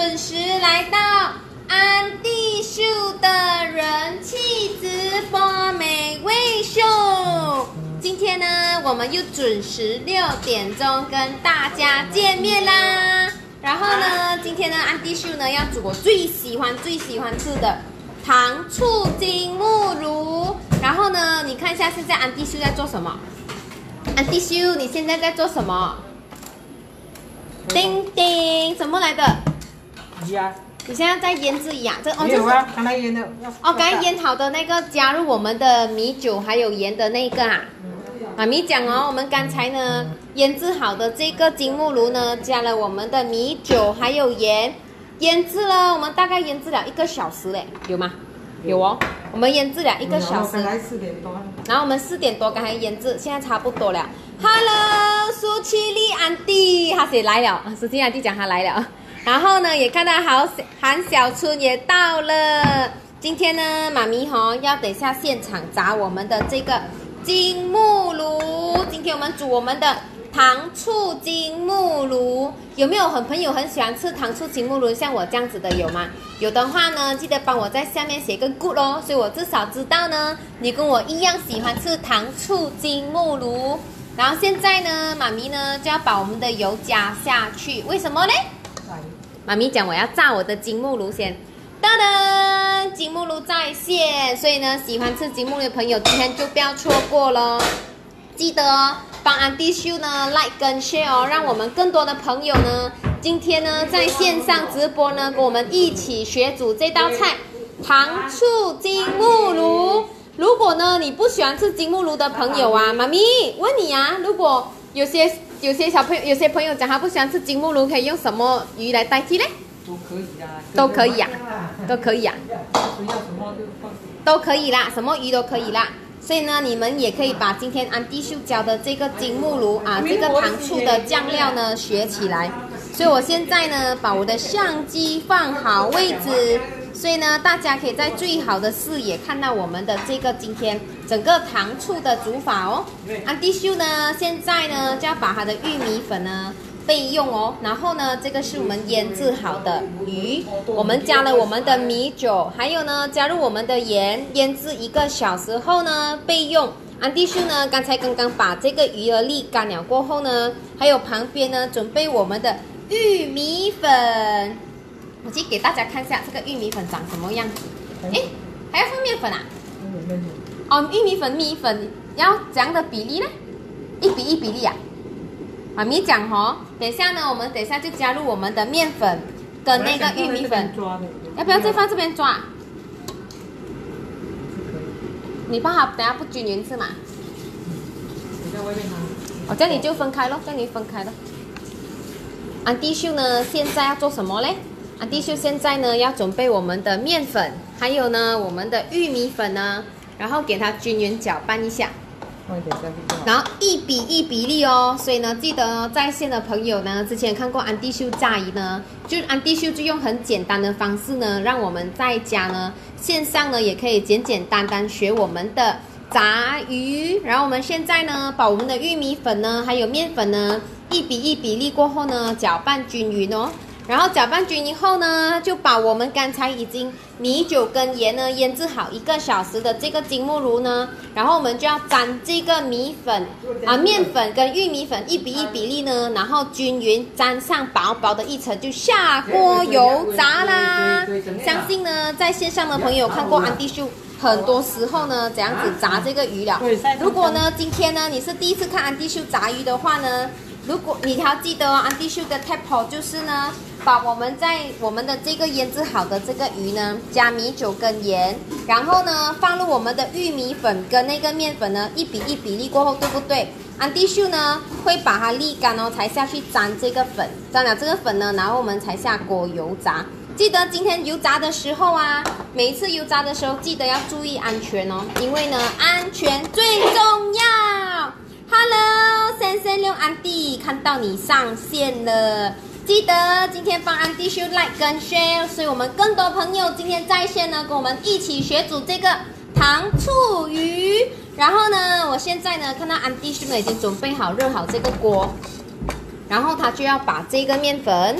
准时来到安迪秀的人气直播美味秀。今天呢，我们又准时6点钟跟大家见面啦。然后呢，今天呢，安迪秀呢要煮我最喜欢吃的糖醋金木乳。然后呢，你看一下现在安迪秀在做什么？安迪秀，你现在在做什么？叮叮，什么来的？ 鱼啊！ 你现在在腌制鱼啊？这哦， 没有啊，刚才腌的。 哦，刚才腌好的那个加入我们的米酒还有盐的那个啊。妈咪讲哦，我们刚才呢腌制好的这个金木乳呢，加了我们的米酒还有盐，腌制了，我们大概腌制了1个小时嘞，有吗？有哦，我们腌制了1个小时。 刚才4点多。 然后我们4点多刚才腌制，现在差不多了。Hello， 苏七丽安迪，他谁来了？苏七丽安迪讲他来了。然后呢，也看到韩小春也到了。今天呢，妈咪要等一下现场炸我们的这个金木乳。今天我们煮我们的糖醋金木乳。有没有朋友很喜欢吃糖醋金木乳？像我这样子的有吗？有的话呢，记得帮我在下面写个 good 咯，所以我至少知道呢，你跟我一样喜欢吃糖醋金木乳。然后现在呢，妈咪呢就要把我们的油加下去，为什么呢？妈咪讲我要炸我的金木乳先，噔噔，金木乳在线，所以呢，喜欢吃金木乳的朋友今天就不要错过咯。记得哦，帮安迪秀呢 like 跟 share 哦，让我们更多的朋友呢，今天呢在线上直播呢，跟我们一起学煮这道菜糖醋金木乳。如果呢你不喜欢吃金木乳的朋友啊，妈咪问你啊，如果有些朋友讲他不喜欢吃金木乳，可以用什么鱼来代替呢？ 都可以啊。 都可以呀，都可以呀， 要什么就放。 都可以啦，什么鱼都可以啦。所以呢，你们也可以把今天安迪秀教的这个金木乳啊，这个糖醋的酱料呢学起来。所以我现在呢，把我的相机放好位置。所以呢，大家可以在最好的视野看到我们的这个今天整个糖醋的煮法哦。安迪秀呢，现在呢就要把它的玉米粉呢备用哦。然后呢，这个是我们腌制好的鱼，我们加了我们的米酒，还有呢加入我们的盐，腌制1个小时后呢备用。安迪秀呢，刚刚把这个鱼儿沥干了过后呢，还有旁边呢准备我们的玉米粉。我去给大家看一下这个玉米粉长什么样子。哎，还要放面粉啊？哦，玉米粉、米粉要怎样的比例呢？1比1比例啊？妈咪讲哦，等一下呢，我们等一下就加入我们的面粉跟那个玉米粉。要不要再放这边抓？你怕它等下不均匀是吗？ 你在外面拿。 哦，这样你就分开咯，这样你分开咯。安迪秀呢，现在要做什么嘞？安迪秀现在呢要准备我们的面粉，还有呢我们的玉米粉呢，然后给它均匀搅拌一下，然后1比1比例哦。所以呢，记得在线的朋友呢，之前看过安迪秀炸鱼呢，就安迪秀就用很简单的方式呢，让我们在家呢线上呢也可以简单学我们的炸鱼。然后我们现在呢把我们的玉米粉呢还有面粉呢1比1比例过后呢搅拌均匀哦。然后搅拌均匀后呢，就把我们刚才已经米酒跟盐呢腌制好1个小时的这个金木乳呢，然后我们就要沾这个米粉面粉跟玉米粉1比1比例呢，然后均匀沾上薄薄的一层，就下锅油炸啦。相信呢在线上的朋友看过安迪秀很多时候呢怎样子炸这个鱼了。如果呢今天呢你是第一次看安迪秀炸鱼的话呢，如果你还要记得哦，安迪秀的 tap 就是呢，把我们的这个腌制好的这个鱼呢，加米酒跟盐，然后呢放入我们的玉米粉跟那个面粉呢1比1比例过后，对不对？安迪秀呢会把它沥干哦，才下去沾这个粉，沾了这个粉呢，然后我们才下锅油炸。记得今天油炸的时候啊，每一次油炸的时候记得要注意安全哦，因为呢安全最重要。Hello， 336安迪，看到你上线了，记得今天帮安迪秀 like 跟 share， 所以我们更多朋友今天在线呢，跟我们一起学煮这个糖醋鱼。然后呢，我现在呢看到安迪秀呢已经准备好热好这个锅，然后他就要把这个面粉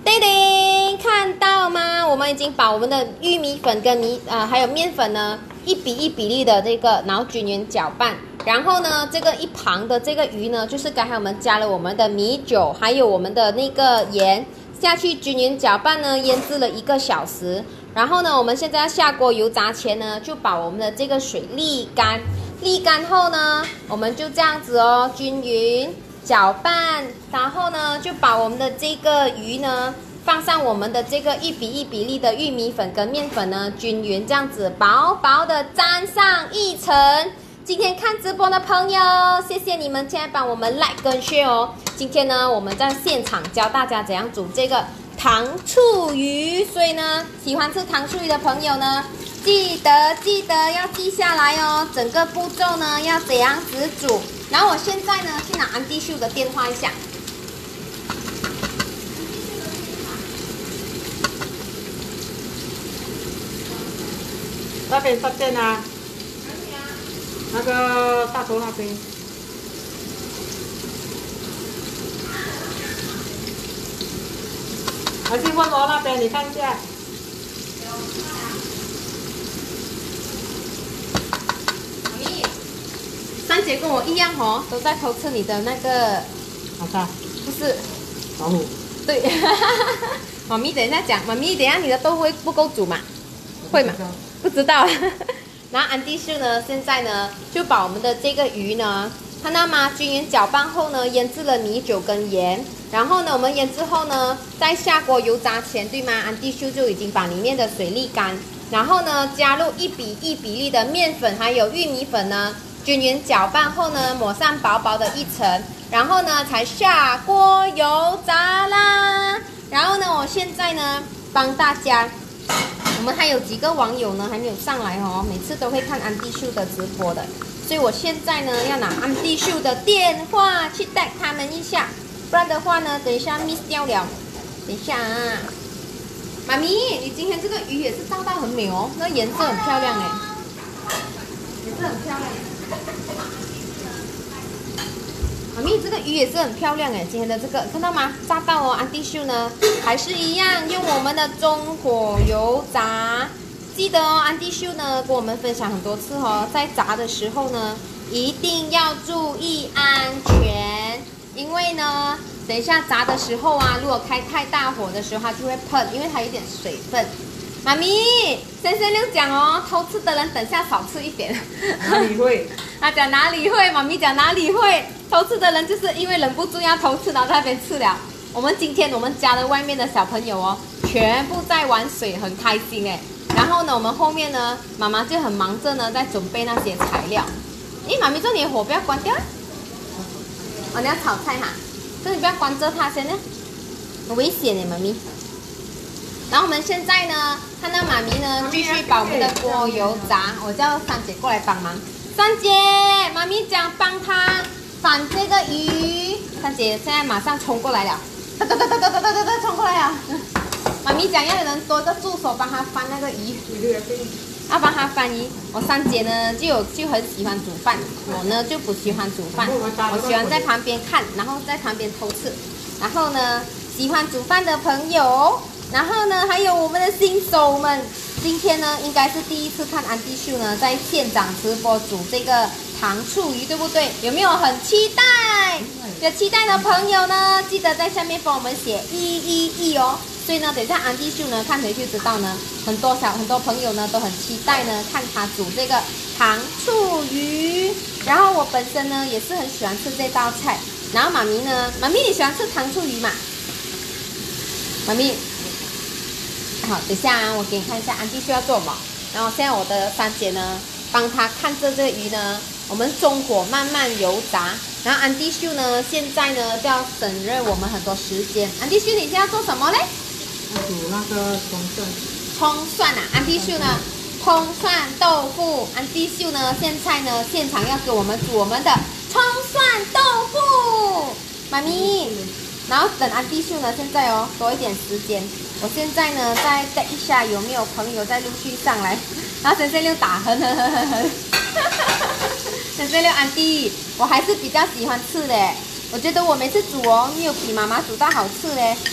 叮叮，看到吗？我们已经把我们的玉米粉跟还有面粉呢1比1比例的这个，然后均匀搅拌。然后呢，这个一旁的这个鱼呢，就是刚才我们加了我们的米酒，还有我们的那个盐下去均匀搅拌呢，腌制了1个小时。然后呢，我们现在要下锅油炸前呢，就把我们的这个水沥干。沥干后呢，我们就这样子哦，均匀搅拌。然后呢，就把我们的这个鱼呢，放上我们的这个1比1比例的玉米粉跟面粉呢，均匀这样子薄薄的沾上一层。今天看直播的朋友，谢谢你们，现在帮我们 like 跟 share 哦。今天呢，我们在现场教大家怎样煮这个糖醋鱼，所以呢，喜欢吃糖醋鱼的朋友呢，记得要记下来哦。整个步骤呢，要怎样子煮。然后我现在呢，去拿安迪秀的电话一下。 那边饭店啊，那个大头那边。还是问我那边，你看一下。 三姐跟我一样哦，都在偷吃你的那个。 好的。 不是。 老虎。 对。妈咪等一下讲，妈咪等一下你的豆腐会不够煮嘛？会吗？不知道。然后安迪秀呢，现在呢就把我们的这个鱼呢，看到吗？均匀搅拌后呢，腌制了米酒跟盐。然后呢，我们腌制后呢，在下锅油炸前，对吗？安迪秀就已经把里面的水沥干，然后呢，加入1比1比例的面粉还有玉米粉呢，均匀搅拌后呢，抹上薄薄的一层，然后呢，才下锅油炸啦。然后呢，我现在呢，帮大家。我们还有几个网友呢还没有上来哦，每次都会看安迪秀的直播的，所以我现在呢要拿安迪秀的电话去带他们一下，不然的话呢，等一下 miss 掉了。等一下啊，妈咪，你今天这个鱼也是炸到很美哦，那颜色很漂亮哎，颜色很漂亮。妈咪，这个鱼也是很漂亮哎，今天的这个看到吗？炸到哦，安迪秀呢还是一样用我们的中火油炸。记得哦，安迪秀呢跟我们分享很多次哦，在炸的时候呢一定要注意安全，因为呢等一下炸的时候啊，如果开太大火的时候它就会喷，因为它有点水分。妈咪，先生六讲哦，偷吃的人等下少吃一点。 哪里会？ 他讲哪里会？妈咪讲哪里会？偷吃的人就是因为忍不住要偷吃，然后在那边吃了。今天我们家的外面的小朋友哦，全部在玩水，很开心哎。然后呢，我们后面呢，妈妈就很忙着呢，在准备那些材料。诶，妈咪说你的火不要关掉。哦，你要炒菜哈，所以你不要关着它先呢，很危险哎，妈咪。然后我们现在呢，看到妈咪呢，继续把我们的锅油炸。我叫三姐过来帮忙。三姐，妈咪讲帮她翻这个鱼。三姐现在马上冲过来了，冲过来了。妈咪讲要有人多个助手帮她翻那个鱼，要帮她翻鱼。我三姐呢就很喜欢煮饭，我呢就不喜欢煮饭，我喜欢在旁边看，然后在旁边偷吃。然后呢，喜欢煮饭的朋友。然后呢，还有我们的新手们，今天呢应该是第一次看安迪秀呢在现场直播煮这个糖醋鱼，对不对？有没有很期待？有期待的朋友呢，记得在下面帮我们写111哦。所以呢，等一下安迪秀呢看回去知道呢，很多朋友呢都很期待呢看他煮这个糖醋鱼。然后我本身呢也是很喜欢吃这道菜。然后妈咪呢，妈咪你喜欢吃糖醋鱼吗？妈咪。好，等一下啊，我给你看一下安迪秀要做什么。然后现在我的三姐呢，帮她看着这个鱼呢，我们中火慢慢油炸。然后安迪秀呢，现在呢就要省略我们很多时间。安迪秀，你现在要做什么嘞？ 煮那个葱蒜。 葱蒜啊，安迪秀呢，葱蒜豆腐。安迪秀呢，现场要给我们煮我们的葱蒜豆腐。妈咪，然后等安迪秀呢，现在哦多一点时间。我现在呢，再等一下有没有朋友再陆续上来，然后神仙六打很，神仙六安迪，我还是比较喜欢吃的，我觉得我每次煮哦，没有比妈妈煮到好吃嘞。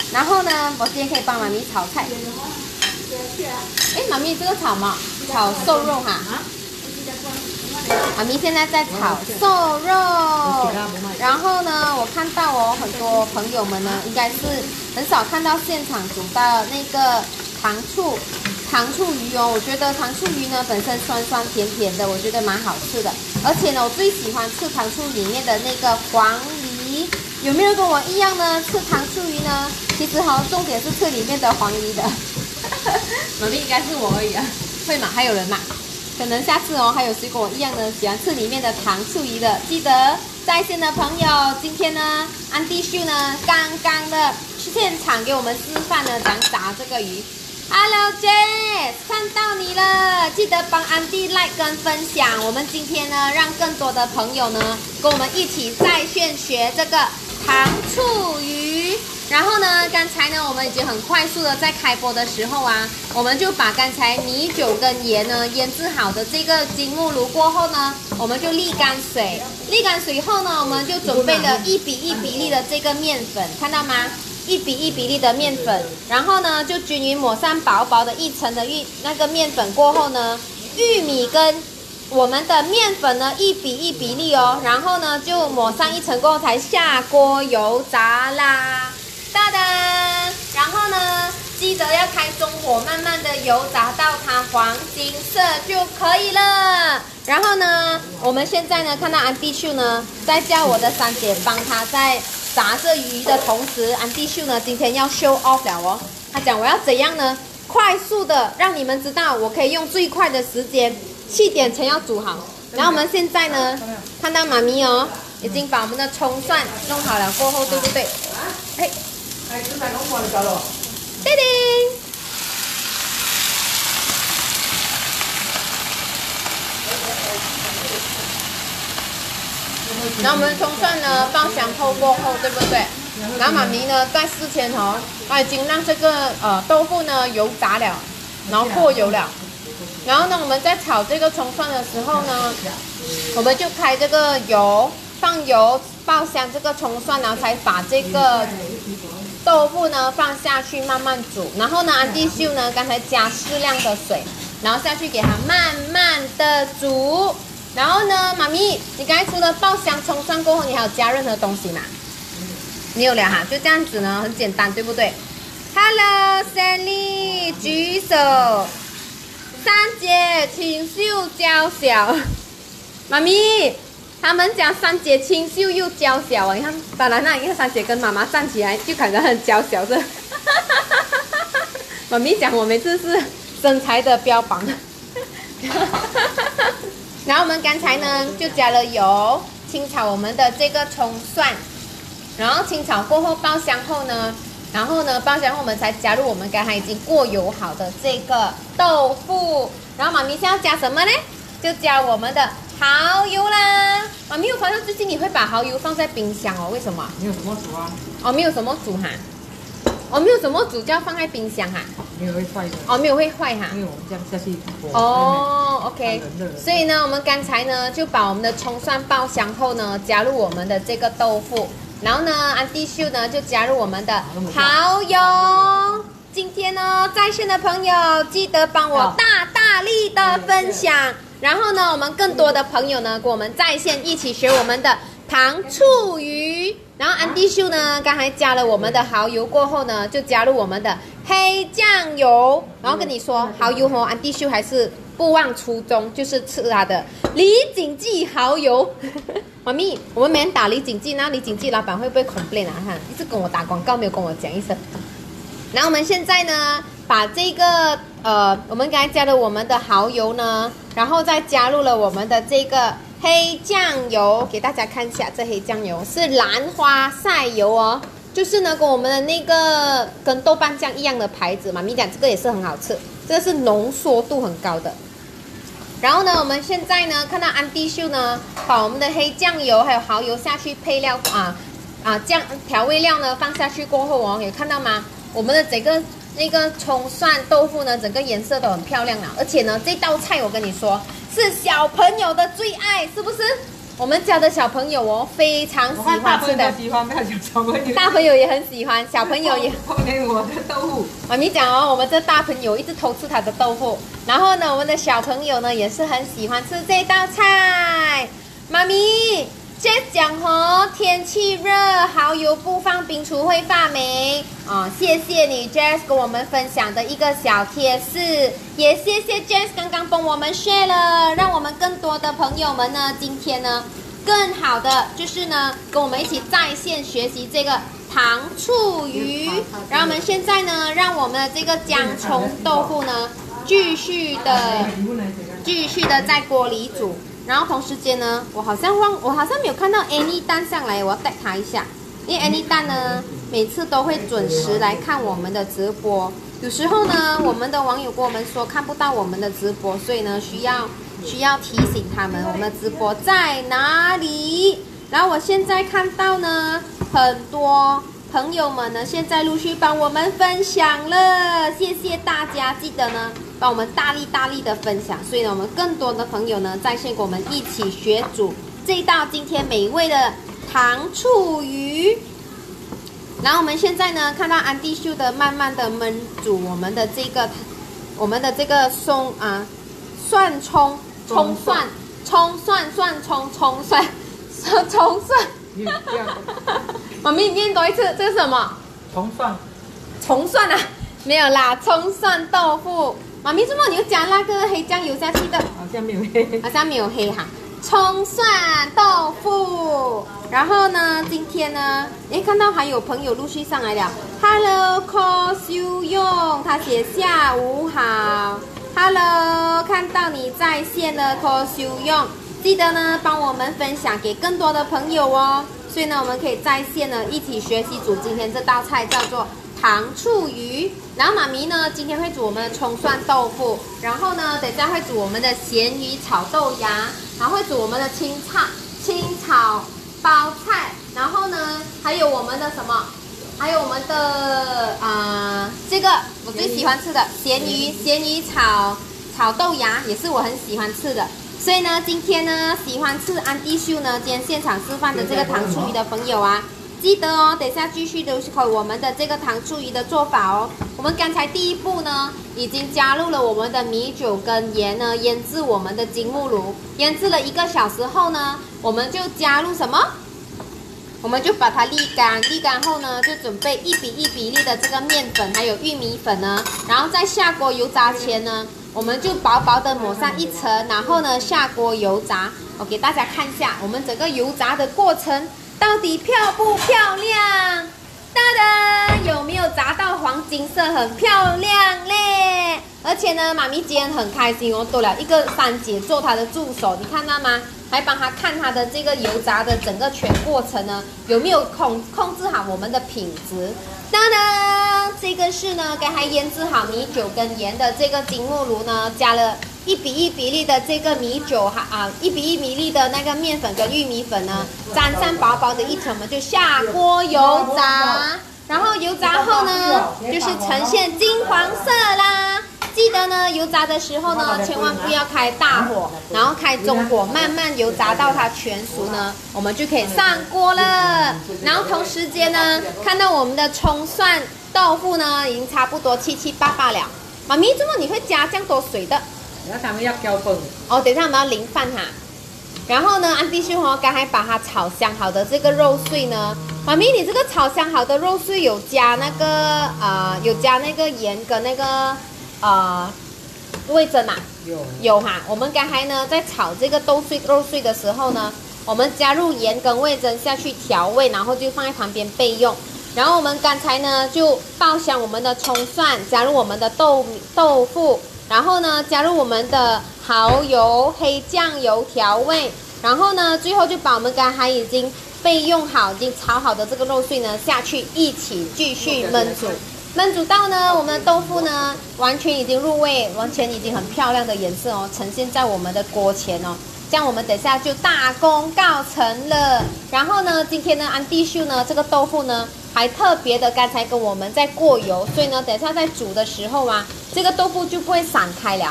然后呢，我今天可以帮妈咪炒菜。哎，妈咪这个炒嘛，炒瘦肉哈。妈咪现在在炒瘦肉。然后呢，我看到哦，很多朋友们呢，应该是很少看到现场煮到那个糖醋鱼哦。我觉得糖醋鱼呢本身酸酸甜甜的，我觉得蛮好吃的。而且呢，我最喜欢吃糖醋里面的那个黄梨。有没有跟我一样呢？吃糖醋鱼呢？其实哈，重点是吃里面的黄梨的。妈咪应该是我而已啊，会吗？还有人吗？可能下次哦，还有谁跟我一样呢，喜欢吃里面的糖醋鱼的？记得在线的朋友，今天呢，安迪秀呢刚刚的现场给我们示范呢，怎样炸这个鱼。Hello Jess， 看到你了，记得帮安迪 like 跟分享。我们今天呢，让更多的朋友呢，跟我们一起在线学这个糖醋鱼。然后呢，刚才呢，我们已经很快速的在开播的时候啊，我们就把刚才米酒跟盐呢腌制好的这个金木炉过后呢，我们就沥干水。沥干水后呢，我们就准备了1比1比例的这个面粉，看到吗？1比1比例的面粉，然后呢，就均匀抹上薄薄的一层的那个面粉过后呢，玉米跟我们的面粉呢1比1比例哦，然后呢就抹上一层过后才下锅油炸啦。哒哒，然后呢，记得要开中火，慢慢的油炸到它黄金色就可以了。然后呢，我们现在呢看到安迪秀呢在叫我的三姐帮她在炸这鱼的同时，安迪秀呢今天要 show off 了哦。她讲我要怎样呢？快速的让你们知道，我可以用最快的时间7点前要煮好。然后我们现在呢看到妈咪哦，已经把我们的葱蒜弄好了过后，对不对？嘿。叮叮，然后我们葱蒜呢爆香后过后，对不对？然后妈咪呢在事前哦，她已经让这个豆腐呢油炸了，然后过油了。然后呢，我们在炒这个葱蒜的时候呢，我们就开这个油，放油爆香这个葱蒜，然后才把这个豆腐呢放下去慢慢煮，然后呢，安迪秀呢刚才加适量的水，然后下去给它慢慢的煮。然后呢，妈咪，你刚才除了爆香葱蒜过后，你还有加任何东西吗？没有了哈，就这样子呢，很简单，对不对 ？Hello Sally， 举手。三姐清秀娇小，妈咪。他们讲三姐清秀又娇小啊！你看，当然那一个三姐跟妈妈站起来就感觉很娇小是。妈咪讲我每次是身材的标榜。然后我们刚才呢就加了油，清炒我们的这个葱蒜，然后清炒过后爆香后呢，爆香后我们才加入我们刚才已经过油好的这个豆腐。然后妈咪现在要加什么呢？就加我们的蚝油啦！妈咪，我发现最近你会把蚝油放在冰箱哦，为什么？ 没有什么煮啊？ 哦，没有什么煮哈。哦，没有什么煮就要放在冰箱哈。 没有会坏的。 哦，没有会坏哈。 因为我们这样下去火。 哦 ，OK。所以呢，我们刚才呢就把我们的葱蒜爆香后呢，加入我们的这个豆腐，然后呢，安迪秀呢就加入我们的蚝油。今天呢，在线的朋友记得帮我大力的分享。然后呢，我们更多的朋友呢，跟我们在线一起学我们的糖醋鱼。然后安迪秀呢，刚才加了我们的蚝油过后呢，就加入我们的黑酱油。然后跟你说，蚝油哦，安迪秀还是不忘初衷，就是吃它的李锦记蚝油。妈咪，我们每人打李锦记，那李锦记老板会不会 complain 啊？看，一直跟我打广告，没有跟我讲一声。然后我们现在呢，把这个我们刚才加了我们的蚝油呢，然后再加入了我们的这个黑酱油，给大家看一下，这黑酱油是兰花晒油哦，就是呢跟我们的那个跟豆瓣酱一样的牌子，妈咪讲这个也是很好吃，这个是浓缩度很高的。然后呢，我们现在呢看到安迪秀呢，把我们的黑酱油还有蚝油下去配料调味料呢放下去过后哦，有看到吗？我们的整个那个葱蒜豆腐呢，整个颜色都很漂亮了，而且呢，这道菜我跟你说是小朋友的最爱，是不是？ 我们家的小朋友哦，非常喜欢吃的。 喜欢，不要讲小朋友。 大朋友也很喜欢，小朋友也。 偷连我的豆腐。 妈咪讲哦，我们这大朋友一直偷吃他的豆腐，然后呢，我们的小朋友呢也是很喜欢吃这道菜。妈咪。Jess 讲哦，天气热，蚝油不放冰橱会发霉哦。谢谢你 Jess 跟我们分享的一个小贴士，也谢谢 Jess 刚刚帮我们 share 了，让我们更多的朋友们呢，今天呢，更好的就是呢，跟我们一起在线学习这个糖醋鱼。然后我们现在呢，让我们的这个姜葱豆腐呢，继续的在锅里煮。然后同时间呢，我好像没有看到 Annie 蛋上来，我要带他一下。因为 Annie 蛋呢，每次都会准时来看我们的直播。有时候呢，我们的网友跟我们说看不到我们的直播，所以呢，需要提醒他们我们的直播在哪里。然后我现在看到呢，很多朋友们呢，现在陆续帮我们分享了，谢谢大家，记得呢。帮我们大力的分享，所以呢，我们更多的朋友呢，在线跟我们一起学煮这一道今天美味的糖醋鱼。然后我们现在呢，看到安迪秀的慢慢的焖煮我们的这个蒜葱蒜，妈咪，你念多一次，这是什么？葱蒜啊，没有啦，葱蒜豆腐。妈咪，怎么你又加那个黑酱油下去的？ 好像没有黑， 好像没有黑哈。葱蒜豆腐，然后呢，今天呢，看到还有朋友陆续上来了。Hello， call 修用，他写下午好。Hello， 看到你在线了 ，call 修用，记得呢帮我们分享给更多的朋友哦。所以呢，我们可以在线呢一起学习煮今天这道菜，叫做糖醋鱼。然后妈咪呢，今天会煮我们的葱蒜豆腐，然后呢，等一下会煮我们的咸鱼炒豆芽，然后会煮我们的清炒包菜，然后呢，还有我们的什么？还有我们的这个我最喜欢吃的咸鱼炒豆芽，也是我很喜欢吃的。所以呢，今天呢，喜欢吃安迪秀呢，今天现场示范的这个糖醋鱼的朋友啊。记得哦，等一下继续留口我们的这个糖醋鱼的做法哦。我们刚才第一步呢，已经加入了我们的米酒跟盐呢，腌制我们的金木炉。腌制了1个小时后呢，我们就加入什么？我们就把它沥干，沥干后呢，就准备1比1比例的这个面粉还有玉米粉呢，然后在下锅油炸前呢，我们就薄薄的抹上一层，然后呢下锅油炸。我给大家看一下我们整个油炸的过程。到底漂不漂亮？哒哒，有没有炸到黄金色？很漂亮嘞！而且呢，妈咪今天很开心哦，多了一个三姐做她的助手，你看到吗？还帮她看她的这个油炸的整个全过程呢，有没有控制好我们的品质？哒哒，这个是呢，刚才腌制好米酒跟盐的这个金木炉呢，加了1比1比例的这个米酒1比1比例的那个面粉跟玉米粉呢，沾上薄薄的一层，我们就下锅油炸。然后油炸后呢，就是呈现金黄色啦。记得呢，油炸的时候呢，千万不要开大火，然后开中火，慢慢油炸到它全熟呢，我们就可以上锅了。然后同时间呢，看到我们的葱蒜豆腐呢，已经差不多7、7、8、8了。妈咪，怎么你会加这样多水的？ 然后他们要浇粉。 哦，等一下我们要淋饭哈。然后呢，安迪兄哦，刚才把它炒香好的这个肉碎呢，妈咪，你这个炒香好的肉碎有加那个盐跟那个味噌嘛？有哈。我们刚才呢在炒这个肉碎的时候呢，我们加入盐跟味噌下去调味，然后就放在旁边备用。然后我们刚才呢就爆香我们的葱蒜，加入我们的豆腐。然后呢，加入我们的蚝油、黑酱油调味，然后呢，最后就把我们刚才已经备用好、已经炒好的这个肉碎呢下去一起继续焖煮，焖煮到呢我们的豆腐呢完全已经入味，完全已经很漂亮的颜色哦，呈现在我们的锅前哦。这样我们等下就大功告成了。然后呢，今天呢安迪秀呢这个豆腐呢还特别的，刚才跟我们在过油，所以呢等下在煮的时候啊，这个豆腐就不会散开了。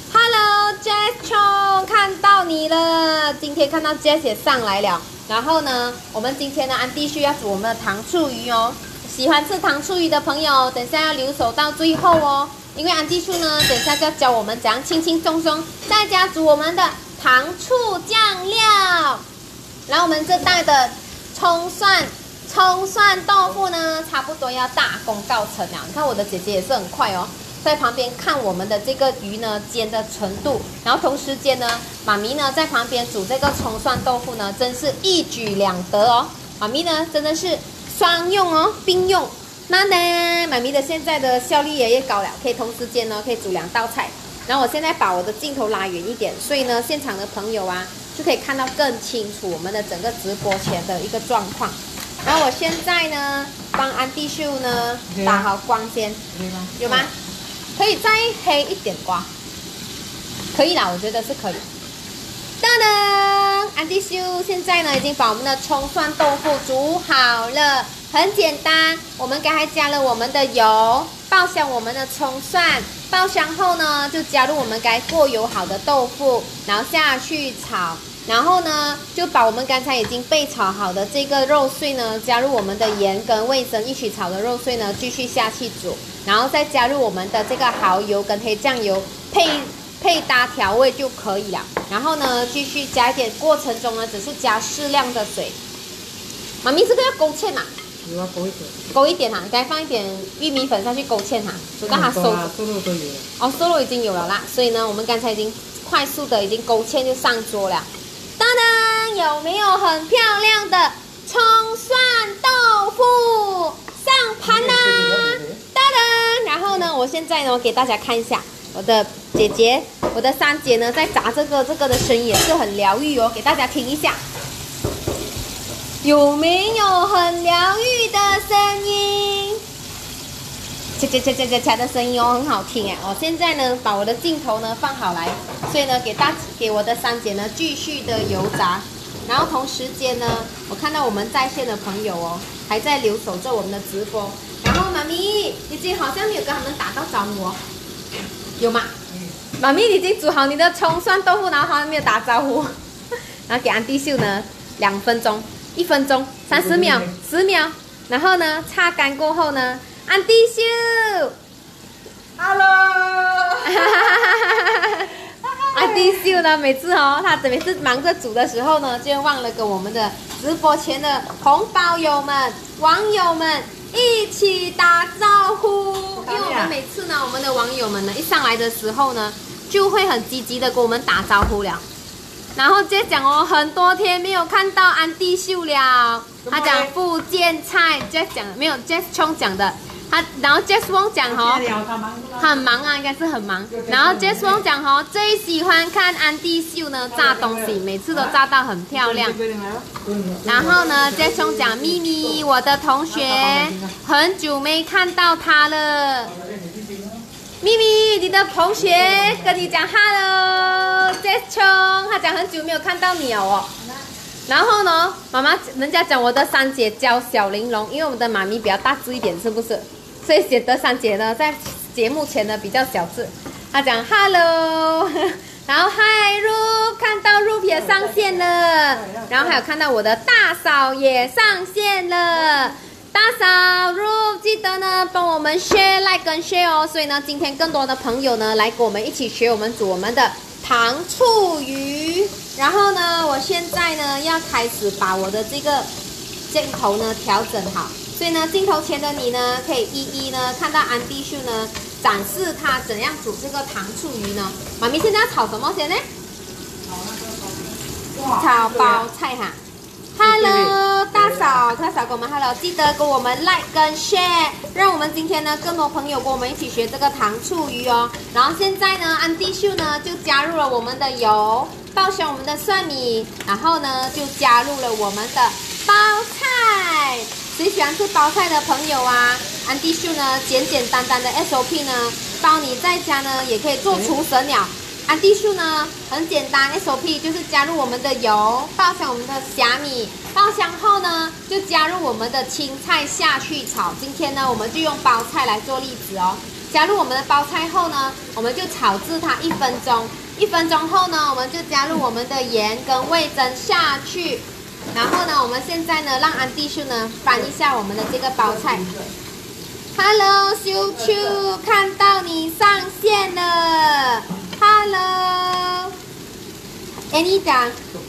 Hello Jess Chong， 看到你了。今天看到 Jess 也上来了。然后呢，我们今天呢，安迪旭要煮我们的糖醋鱼哦。喜欢吃糖醋鱼的朋友，等下要留守到最后哦。因为安迪旭呢，等下就要教我们怎样轻轻松松在家煮我们的糖醋酱料。然后我们这袋的葱蒜豆腐呢，差不多要大功告成了。你看我的姐姐也是很快哦。在旁边看我们的这个鱼呢煎的程度，然后同时间呢，妈咪呢在旁边煮这个葱蒜豆腐呢，真是一举两得哦。妈咪呢真的是双用哦，并用。那呢，妈咪的现在的效率也越高了，可以同时间呢可以煮2道菜。然后我现在把我的镜头拉远一点，所以呢现场的朋友啊就可以看到更清楚我们的整个直播前的一个状况。然后我现在呢帮安迪秀呢打好光先，有吗？可以再黑一点刮，可以啦，我觉得是可以。噔噔，安迪秀现在呢已经把我们的葱蒜豆腐煮好了，很简单。我们刚才加了我们的油，爆香我们的葱蒜，爆香后呢就加入我们该过油好的豆腐，然后下去炒。然后呢，就把我们刚才已经备炒好的这个肉碎呢，加入我们的盐跟味噌一起炒的肉碎呢，继续下去煮，然后再加入我们的这个蚝油跟黑酱油配搭调味就可以了。然后呢，继续加一点，过程中呢，只是加适量的水。妈咪这个要勾芡嘛？ 有啊，勾一点。 勾一点哈，该放一点玉米粉上去勾芡哈，煮到它收。 瘦肉都有了。 哦，瘦肉已经有了啦，所以呢，我们刚才已经快速的已经勾芡就上桌了。当当，有没有很漂亮的葱蒜豆腐上盘呢？当当，然后呢，我现在呢，我给大家看一下我的姐姐，我的三姐呢，在炸这个的声音也是很疗愈哦，给大家听一下，有没有很疗愈的声音？恰的声音哦，很好听哎！我现在呢，把我的镜头呢放好来，所以呢，给我的三姐呢继续的油炸，然后同时间呢，我看到我们在线的朋友哦，还在留守着我们的直播。然后妈咪已经好像没有跟他们打到招呼哦，有吗？妈咪已经煮好你的葱蒜豆腐，然后他们没有打招呼，然后给安迪秀呢2分钟、1分钟、30秒、10秒，然后呢擦干过后呢。安迪秀 ，Hello， 安迪秀呢，每次忙着煮的时候呢，就忘了跟我们的直播前的红包友们、网友们一起打招呼。因为我们每次呢，我们的网友们呢一上来的时候呢，就会很积极的跟我们打招呼了。然后接讲哦，很多天没有看到安迪秀了。他讲福建菜 ，Jess 讲没有 ，Jess Chong 讲的。然后 Jess Wong 讲很忙啊，应该是很忙。然后 Jess Wong 讲最喜欢看安迪秀呢炸东西，每次都炸到很漂亮。然后呢 ，Jess Wong 讲咪咪，我的同学，很久没看到他了。咪咪，你的同学跟你讲 Hello，Jess Chong， 他讲很久没有看到你哦。然后呢，妈妈，人家讲我的三姐娇小玲珑，因为我们的妈咪比较大只一点，是不是？所以显得三姐呢在节目前呢比较小只。她讲 Hello， 然后 Hi Rup， 看到 Rup 也上线了，然后还有看到我的大嫂也上线了。大嫂 Rup 记得呢帮我们 share、like 跟 share 哦。所以呢，今天更多的朋友呢来跟我们一起学我们煮我们的糖醋鱼。然后呢，我现在呢要开始把我的这个镜头呢调整好，所以呢，镜头前的你呢可以一一呢看到安迪秀呢展示他怎样煮这个糖醋鱼呢。妈咪现在要炒什么先呢？炒包菜哈。Hello， 大嫂跟我们 Hello， 记得给我们 like 跟 share， 让我们今天呢更多朋友跟我们一起学这个糖醋鱼哦。然后现在呢，安迪秀呢就加入了我们的油，爆香我们的蒜米，然后呢就加入了我们的包菜。谁喜欢吃包菜的朋友啊，安迪秀呢简单的 SOP 呢，包你在家呢也可以做厨神了。安迪秀呢很简单 ，SOP 就是加入我们的油，爆香我们的虾米，爆香后呢就加入我们的青菜下去炒。今天呢我们就用包菜来做例子哦。 加入我们的包菜后呢，我们就炒制它1分钟。1分钟后呢，我们就加入我们的盐跟味增下去。然后呢，我们现在呢，让安迪秀呢翻一下我们的这个包菜。Hello， 秀秀，看到你上线了。Hello。Annie 讲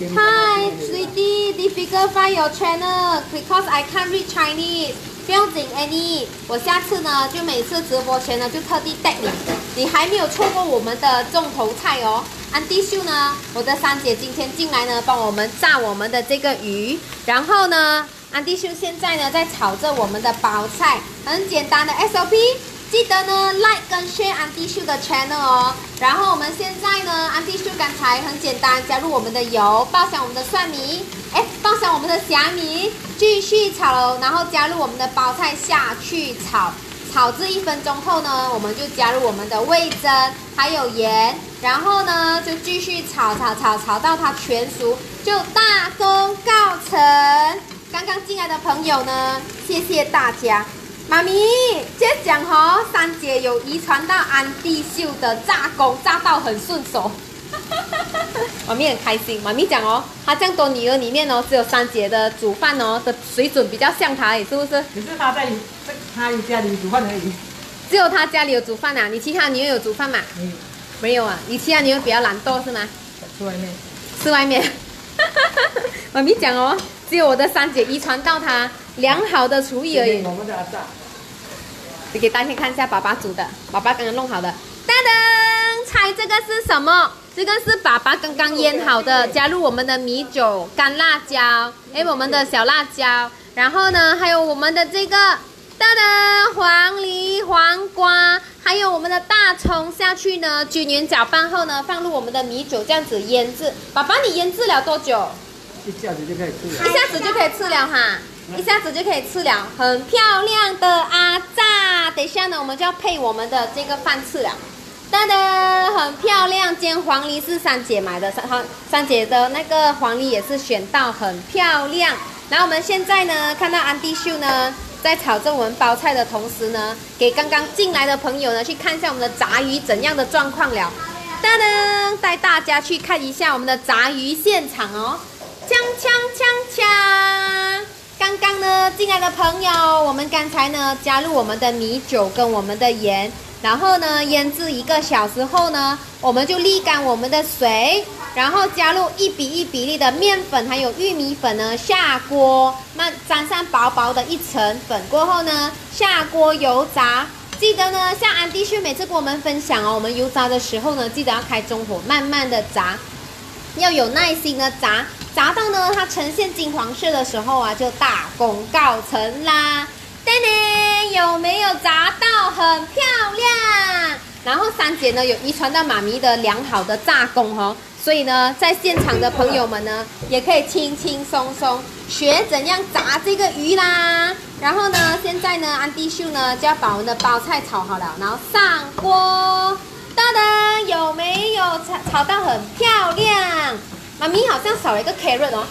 ，Hi sweetie, difficult find your channel because I can't read Chinese。不用紧 ，Annie， 我下次呢就每次直播前呢就特地带你，你还没有错过我们的重头菜哦。安迪秀呢，我的三姐今天进来呢，帮我们炸我们的这个鱼，然后呢，安迪秀现在呢在炒着我们的包菜，很简单的 SOP。记得呢 like 跟 share 安迪秀的 channel 哦。然后我们现在呢，安迪秀刚才很简单，加入我们的油，爆香我们的蒜米，爆香我们的虾米，继续炒，然后加入我们的包菜下去炒，炒至1分钟后呢，我们就加入我们的味增还有盐，然后呢就继续炒到它全熟，就大功告成。刚刚进来的朋友呢，谢谢大家。妈咪，这讲哦，三姐有遗传到安迪秀的炸功，炸到很顺手。妈咪很开心。妈咪讲哦，她这样多女儿里面哦，只有三姐的煮饭哦的水准比较像她，是不是？ 可是她在她家里煮饭而已。 只有她家里有煮饭啊？你其他女儿有煮饭吗？没有啊。你其他女儿比较懒惰是吗？ 吃外面。 吃外面。妈咪讲哦，只有我的三姐遗传到她良好的厨艺而已。 我们的炸。 你给大家看一下爸爸煮的，爸爸刚刚弄好的。噔噔，猜这个是什么？这个是爸爸刚刚腌好的，加入我们的米酒、干辣椒，我们的小辣椒，然后呢，还有我们的这个噔噔黄梨、黄瓜，还有我们的大葱下去呢，均匀搅拌后呢，放入我们的米酒，这样子腌制。爸爸，你腌制了多久？ 一下子就可以吃了。 一下子就可以吃了哈。一下子就可以吃了，很漂亮的阿炸。等一下呢，我们就要配我们的这个饭吃了。噔噔，很漂亮。今天黄梨是三姐买的，三姐的那个黄梨也是选到很漂亮。然后我们现在呢，看到安迪秀呢在炒着我们包菜的同时呢，给刚刚进来的朋友呢去看一下我们的炸鱼怎样的状况了。噔噔，带大家去看一下我们的炸鱼现场哦。锵锵锵锵！刚刚呢进来的朋友，我们刚才呢加入我们的米酒跟我们的盐，然后呢腌制1个小时后呢，我们就沥干我们的水，然后加入1比1比例的面粉还有玉米粉呢下锅，沾上薄薄的一层粉过后呢，下锅油炸。记得呢，像安迪秀每次跟我们分享哦，我们油炸的时候呢，记得要开中火，慢慢的炸，要有耐心的炸。炸到呢，它呈现金黄色的时候啊，就大功告成啦！噔噔，有没有炸到很漂亮？然后三姐呢有遗传到妈咪的良好的炸功哦，所以呢，在现场的朋友们呢，也可以轻轻松松学怎样炸这个鱼啦。然后呢，现在呢，安迪秀呢就要把我们的包菜炒好了，然后上锅。噔噔，有没有炒到很漂亮？妈咪好像少了一个 carrot 哦。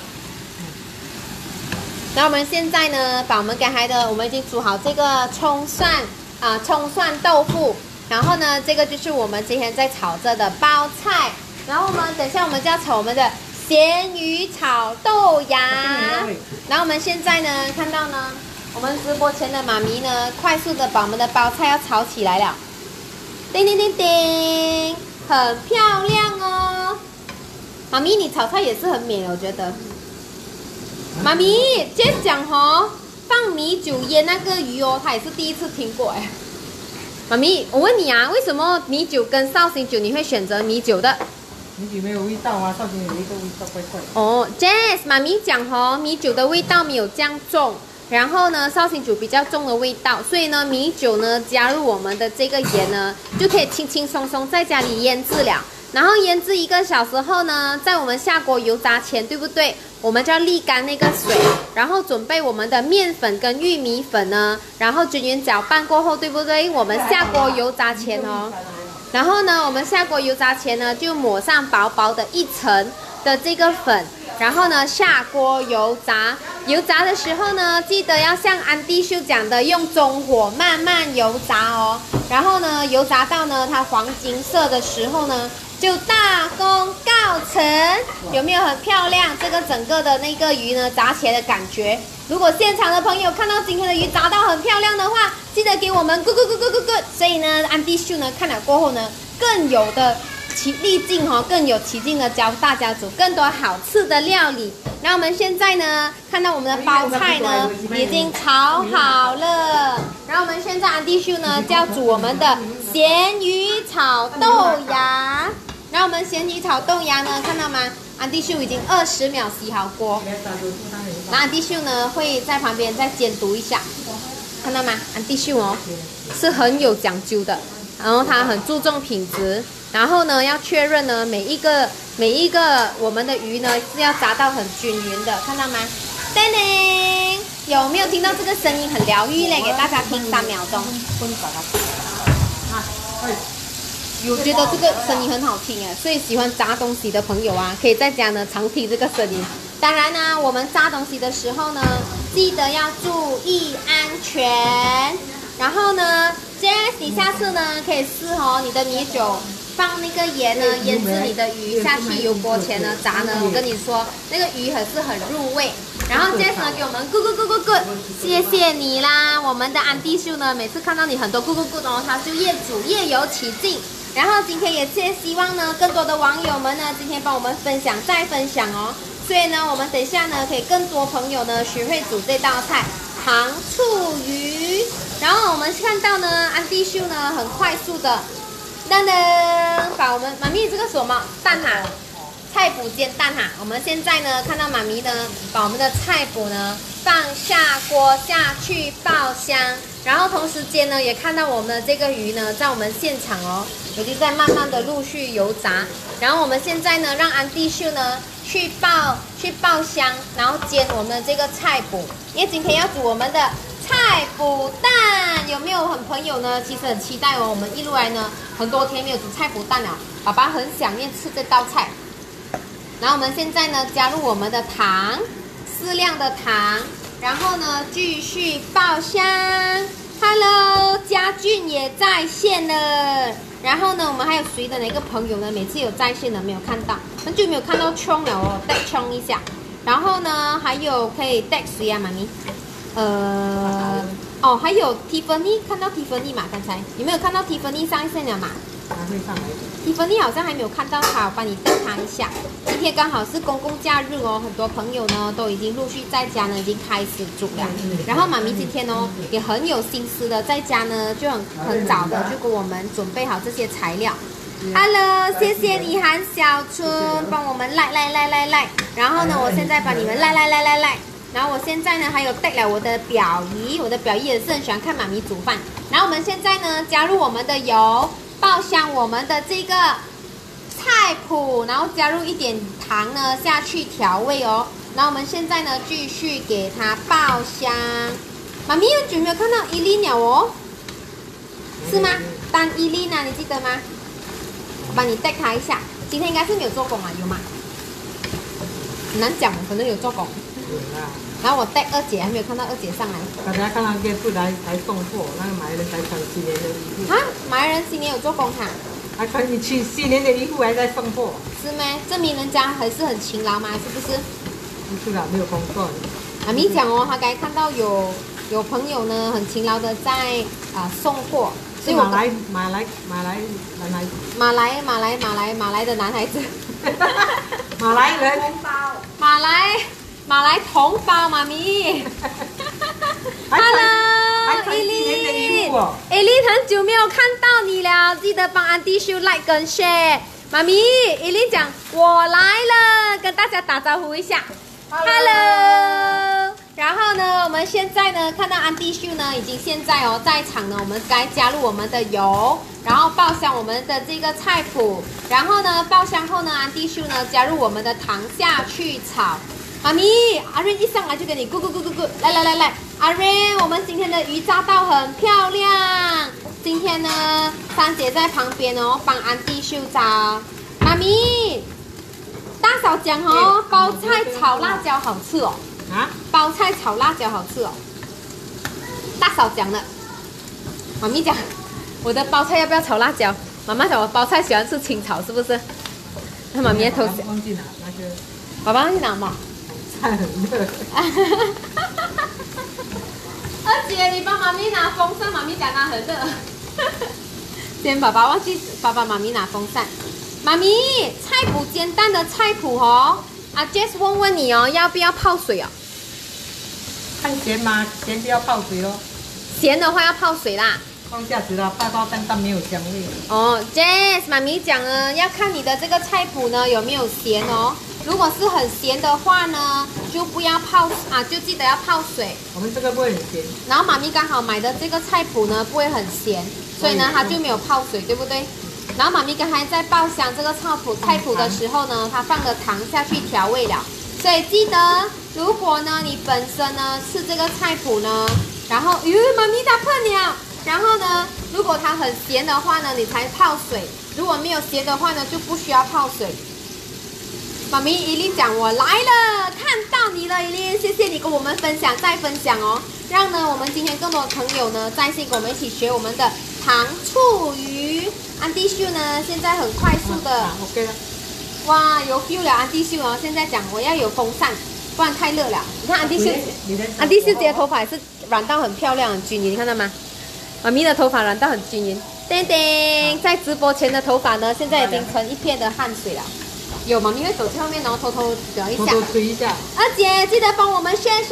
然后我们现在呢，把我们刚才的我们已经煮好这个葱蒜豆腐，然后呢，这个就是我们今天在炒着的包菜。然后我们等一下我们就要炒我们的咸鱼炒豆芽。然后我们现在呢，看到呢，我们直播前的妈咪呢，快速的把我们的包菜要炒起来了。叮叮叮叮，很漂亮哦。妈咪，你炒菜也是很美，我觉得。妈咪，今天讲哦，放米酒腌那个鱼哦，她也是第一次听过哎。妈咪，我问你啊，为什么米酒跟绍兴酒你会选择米酒的？ 米酒没有味道啊，绍兴有一个味道怪怪的。 哦 ，Jess， 妈咪讲哦，米酒的味道没有这样重，然后呢，绍兴酒比较重的味道，所以呢，米酒呢加入我们的这个盐呢，就可以轻轻松松在家里腌制了。然后腌制1个小时后呢，在我们下锅油炸前，对不对？我们就要沥干那个水，然后准备我们的面粉跟玉米粉呢，然后均匀搅拌过后，对不对？我们下锅油炸前哦，然后呢，我们下锅油炸前呢，就抹上薄薄的一层的这个粉，然后呢下锅油炸。油炸的时候呢，记得要像安迪秀讲的，用中火慢慢油炸哦。 然后呢，油炸到呢它黄金色的时候呢，就大功告成。有没有很漂亮？这个整个的那个鱼呢，炸起来的感觉。如果现场的朋友看到今天的鱼炸到很漂亮的话，记得给我们 good。所以呢，安迪秀呢看了过后呢，更有的力劲哦，更有奇劲的教大家煮更多好吃的料理。那我们现在呢，看到我们的包菜呢已经炒好了。然后我们现在安迪秀呢就要煮我们的咸鱼炒豆芽。然后我们咸鱼炒豆芽呢，看到吗？安迪秀已经20秒洗好锅。那安迪秀呢会在旁边再监督一下，看到吗？安迪秀哦是很有讲究的，然后他很注重品质。然后呢，要确认呢每一个我们的鱼呢是要炸到很均匀的，看到吗？叮叮，有没有听到这个声音很疗愈嘞？给大家听3秒钟。我觉得这个声音很好听哎，所以喜欢炸东西的朋友啊，可以在家呢常听这个声音。当然呢，我们炸东西的时候呢，记得要注意安全。然后呢 ，Jess， 你下次呢可以试哦，你的米酒放那个盐呢，腌制你的鱼下去油锅前呢炸呢，我跟你说那个鱼还是很入味。然后 Jess 呢给我们 good， 谢谢你啦！我们的安迪秀呢，每次看到你很多 good 哦，他就越煮越有起劲。然后今天也希望呢，更多的网友们呢，今天帮我们分享再分享哦。所以呢，我们等一下呢，可以更多朋友呢学会煮这道菜糖醋鱼。然后我们看到呢，安迪秀呢很快速的，噔噔，把我们妈咪这个什么蛋挞，菜脯煎蛋挞。我们现在呢看到妈咪呢，把我们的菜脯呢放下锅下去爆香。然后同时间呢，也看到我们的这个鱼呢，在我们现场哦，已经在慢慢的陆续油炸。然后我们现在呢，让安迪秀呢去爆香，然后煎我们的这个菜脯，因为今天要煮我们的菜脯蛋。有没有很朋友呢？其实很期待哦。我们一路来呢，很多天没有煮菜脯蛋了，爸爸很想念吃这道菜。然后我们现在呢，加入我们的糖，适量的糖。然后呢，继续爆香。Hello， 家俊也在线了。然后呢，我们还有谁的哪个朋友呢？每次有在线的没有看到，很久没有看到冲了哦，带冲一下。然后呢，还有可以带谁啊，妈咪？哦，还有 Tiffany， 看到 Tiffany 嘛？刚才有没有看到 Tiffany 上线了嘛？ 还会上来。 Tiffany 好像还没有看到他，我帮你带他一下。今天刚好是公共假日哦，很多朋友呢都已经陆续在家呢，已经开始煮了。然后妈咪今天哦也很有心思的，在家呢就很早的就给我们准备好这些材料。Hello， 谢谢你韩小春帮我们赖。然后呢，我现在把你们赖。然后我现在呢还有带了我的表姨，我的表姨也是很喜欢看妈咪煮饭。然后我们现在呢加入我们的油，爆香我们的这个菜脯，然后加入一点糖呢下去调味哦。然后我们现在呢继续给它爆香。妈咪很久没有看到伊丽鸟哦，是吗？单伊丽呢，你记得吗？我帮你带它一下。今天应该是没有做工啊，有吗？很难讲，可能有做工。然后我带二姐，还没有看到二姐上来。 大家看到店铺来送货，那个买人才穿新年的衣服。 啊，买人新年有做工哈？ 还穿新年的衣服还在送货。 是吗？证明人家还是很勤劳嘛，是不是？ 不是啦，没有工作。 妈咪讲哦，他刚才看到有朋友呢很勤劳的在送货，所以我马来的男孩子， 马来人， 马来同胞妈咪，Hello， 伊丽，很久没有看到你了，记得帮安迪秀 like 跟 share。妈咪，伊丽讲我来了，跟大家打招呼一下 ，Hello。然后呢，我们现在呢看到安迪秀呢已经现在哦在场呢，我们该加入我们的油，然后爆香我们的这个菜脯，然后呢爆香后呢，安迪秀呢加入我们的糖下去炒。妈咪，阿瑞一上来就给你咕，来，阿瑞，我们今天的鱼炸到很漂亮。今天呢，三姐在旁边哦，帮安迪秀炸。妈咪，大嫂讲哦，包菜炒辣椒好吃哦。 啊？ 包菜炒辣椒好吃哦。大嫂讲的，妈咪讲， 我的包菜要不要炒辣椒？妈妈讲我包菜喜欢吃清炒，是不是？那妈咪的头像。 忘记拿那个。 爸爸忘记拿嘛？ 菜很热。 二姐，你帮妈咪拿风扇，妈咪讲它很热。今天爸爸忘记爸妈咪拿风扇。妈咪，菜脯煎蛋的菜脯哦，啊 Jess 问问你哦，要不要泡水哦？ 看咸吗？咸就要泡水哦。 咸的话要泡水啦。 放下子了，泡到蛋蛋没有香味。 哦 ，Jess 妈咪讲呢，要看你的这个菜脯呢有没有咸哦。如果是很咸的话呢，就不要泡啊，就记得要泡水。 我们这个不会很咸。 然后妈咪刚好买的这个菜脯呢不会很咸，所以呢它就没有泡水，对不对？然后妈咪刚才在爆香这个菜脯的时候呢，它放了糖下去调味了，所以记得，如果呢你本身呢吃这个菜脯呢，然后妈咪它喷了，然后呢如果它很咸的话呢，你才泡水；如果没有咸的话呢，就不需要泡水。妈咪依琳讲我来了，看到你了，依琳，谢谢你跟我们分享，再分享哦，让呢我们今天更多的朋友呢在线跟我们一起学我们的糖醋鱼。安迪秀呢现在很快速的 ，OK 了， 哇有 feel 了，安迪秀哦，现在讲我要有风扇，不然太热了。你看安迪秀，安迪秀姐的头发也是染到很漂亮，很均匀，你看到吗？妈咪的头发染到很均匀。叮叮，在直播前的头发呢，现在已经成一片的汗水了。有妈咪会走去后面，然后偷偷聊一下， 偷偷吹一下。 二姐记得帮我们share。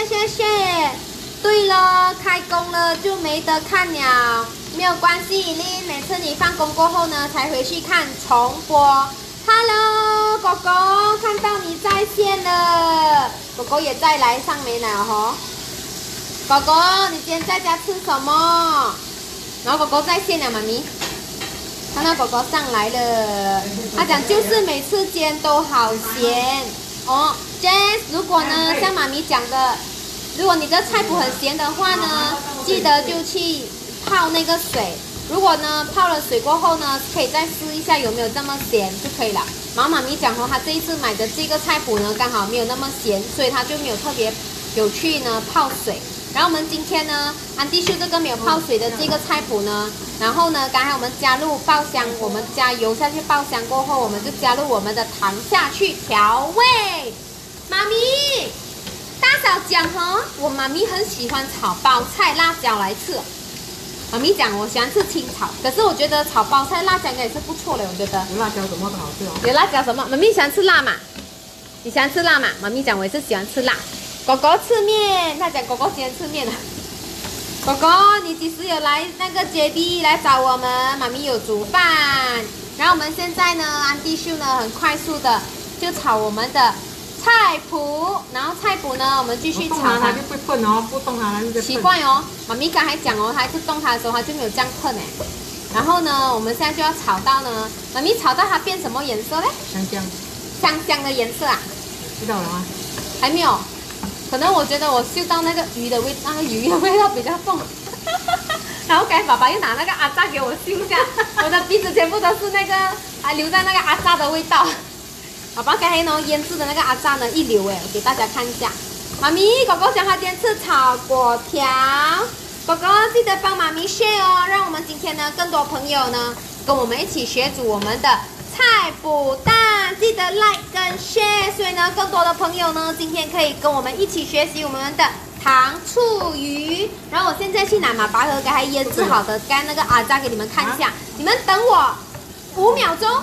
对了，开工了就没得看了，没有关系，依琳，每次你放工过后呢，才回去看重播。Hello， 狗狗，看到你在线了，狗狗也在来上没了吼。狗狗，你今天在家吃什么？然后狗狗在线了，妈咪。看到狗狗上来了，他讲就是每次煎都好咸哦。Jess， 如果呢像妈咪讲的，如果你的菜脯很咸的话呢，记得就去泡那个水。如果呢泡了水过后呢，可以再试一下有没有这么咸就可以了。然后妈咪讲哦，她这一次买的这个菜脯呢刚好没有那么咸，所以她就没有特别有去呢泡水。然后我们今天呢，安迪秀这个没有泡水的这个菜脯呢，然后呢，刚才我们加入爆香，我们加油下去爆香过后，我们就加入我们的糖下去调味。妈咪，大嫂讲哦，我妈咪很喜欢炒包菜辣椒来吃。妈咪讲我喜欢吃清炒，可是我觉得炒包菜辣椒应该也是不错的，我觉得。 有辣椒什么都好吃哦。 有辣椒什么？妈咪喜欢吃辣嘛？你喜欢吃辣嘛？妈咪讲我也是喜欢吃辣。狗狗吃面，他讲狗狗今天吃面了。狗狗，你几时有来那个 JB 来找我们？妈咪有煮饭。然后我们现在呢，安迪秀呢很快速的就炒我们的菜脯，然后菜脯呢我们继续炒它。 就会喷哦，不动它就奇怪哦，妈咪刚才讲哦，它是动它的时候它就没有这样喷哎。然后呢，我们现在就要炒到呢，妈咪炒到它变什么颜色嘞？香的颜色啊？ 知道了吗？ 还没有。可能我觉得我嗅到那个鱼的味道比较重，然后刚才爸爸又拿那个阿扎给我嗅一下，我的鼻子全部都是那个留在那个阿扎的味道。爸爸刚才呢腌制的那个阿扎呢一流哎，我给大家看一下。妈咪，狗狗讲它今天吃炒粿条，狗狗记得帮妈咪 share 哦，让我们今天呢更多朋友呢跟我们一起学煮我们的菜脯蛋，记得 like 跟 share， 所以呢，更多的朋友呢，今天可以跟我们一起学习我们的糖醋鱼。然后我现在去拿马白盒给它腌制好的干那个阿扎给你们看一下，你们等我5秒钟。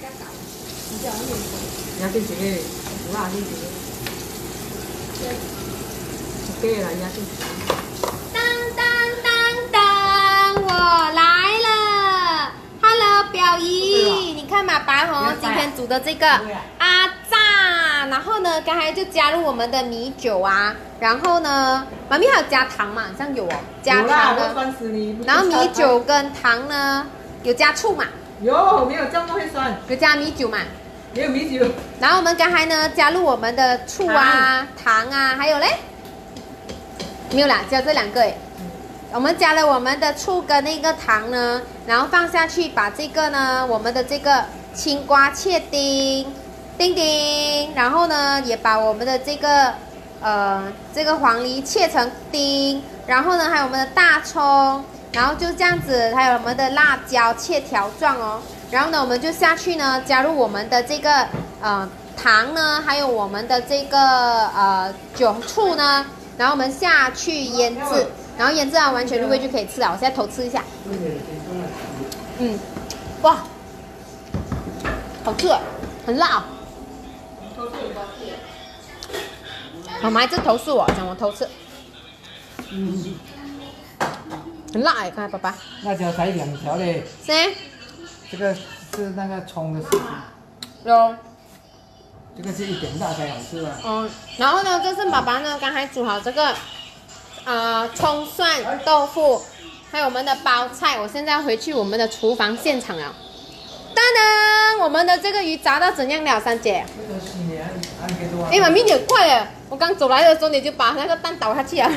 当，我来了。Hello， 表姨，你看马白红今天煮的这个阿炸，然后呢，刚才就加入我们的米酒啊，然后呢，妈咪还有加糖嘛，好像有哦，加糖的，然后米酒跟糖呢，有加醋嘛？ 有，没有这样不会酸？ 有加米酒嘛？ 没有米酒。 然后我们刚才呢，加入我们的醋啊、糖啊，还有嘞，没有啦，只有这2个哎。我们加了我们的醋跟那个糖呢，然后放下去，把这个呢，我们的这个青瓜切丁，然后呢，也把我们的这个黄梨切成丁，然后呢，还有我们的大葱， 然后就这样子，还有我们的辣椒切条状哦。然后呢，我们就下去呢，加入我们的这个糖呢，还有我们的这个酒醋呢，然后我们下去腌制，然后腌制完完全入味就可以吃了。我现在偷吃一下，哇，好吃，很辣哦。妈妈一直投诉我，讲我偷吃。很辣哎，看爸爸。 辣椒才2条嘞。 谁？ 这个是那个葱的事情。 有。 这个是1点大才好吃啊。 然后呢，这是爸爸呢刚才煮好这个葱蒜豆腐，还有我们的包菜。我现在要回去我们的厨房现场了。当当，我们的这个鱼炸到怎样了，三姐？哎，妈咪你很快耶！我刚走来的时候你就把那个蛋倒下去了。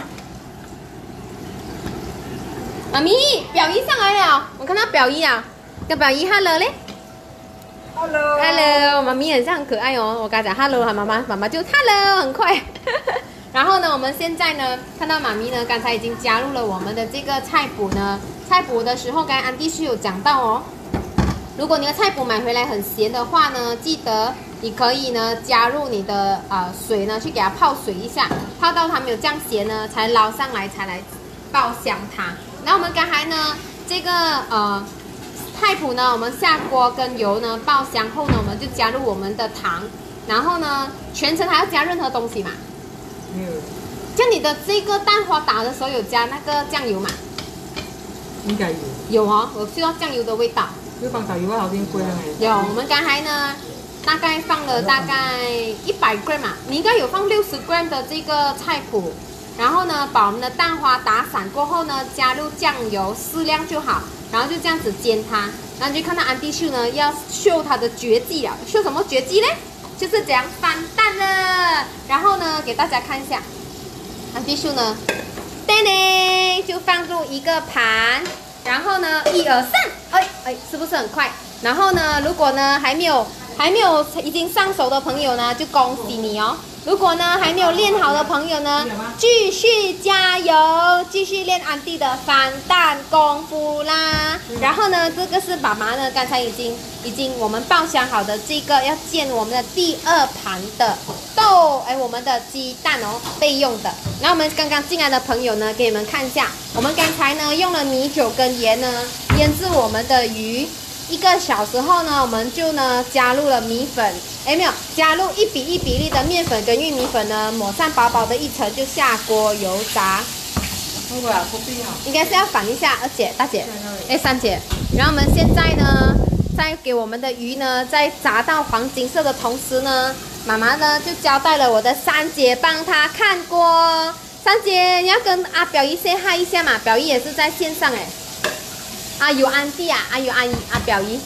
妈咪，表姨上来了，我看到表姨啊，跟表姨 hello 嘞。Hello， 妈咪很像很可爱哦。我刚才讲 hello， 妈妈就 hello， 很快。然后呢，我们现在呢看到妈咪呢刚才已经加入了我们的这个菜脯呢。菜脯的时候，刚才安迪是有讲到哦。如果你的菜脯买回来很咸的话呢，记得你可以呢加入你的水呢去给它泡水一下，泡到它没有这样咸呢，才捞上来才来爆香它。然后我们刚才呢这个菜脯呢，我们下锅跟油呢爆香后呢，我们就加入我们的糖，然后呢全程还要加任何东西嘛？ 没有。 像你的这个蛋花打的时候有加那个酱油嘛？ 应该有。 有哦，我知道酱油的味道。 就放导游好像贵了没？ 有，我们刚才呢，大概放了大概100g 嘛，你应该有放60g 的这个菜脯，然后呢，把我们的蛋花打散过后呢，加入酱油适量就好，然后就这样子煎它，然后你就看到安迪秀呢要秀它的绝技了，秀什么绝技呢？就是怎样翻蛋了，然后呢，给大家看一下，安迪秀呢，叮叮就放入一个盘。然后呢，1、2、3，是不是很快？然后呢，如果呢还没有已经上手的朋友呢，就恭喜你哦。如果呢还没有练好的朋友呢，继续加油，继续练安迪的翻蛋功夫啦。然后呢，这个是爸爸呢刚才已经我们爆香好的这个要煎我们的第2盘的我们的鸡蛋哦，备用的。然后我们刚刚进来的朋友呢，给你们看一下，我们刚才呢用了米酒跟盐呢腌制我们的鱼，1个小时后呢，我们就呢加入了米粉，没有加入1比1比例的面粉跟玉米粉呢，抹上薄薄的一层，就下锅油炸。应该是要反一下，大姐，三姐。然后我们现在呢，在给我们的鱼呢，在炸到黄金色的同时呢，妈妈呢就交代了我的三姐帮她看锅。三姐，你要跟表姨 say hi 一下嘛？表姨也是在线上有安迪有阿姨表姨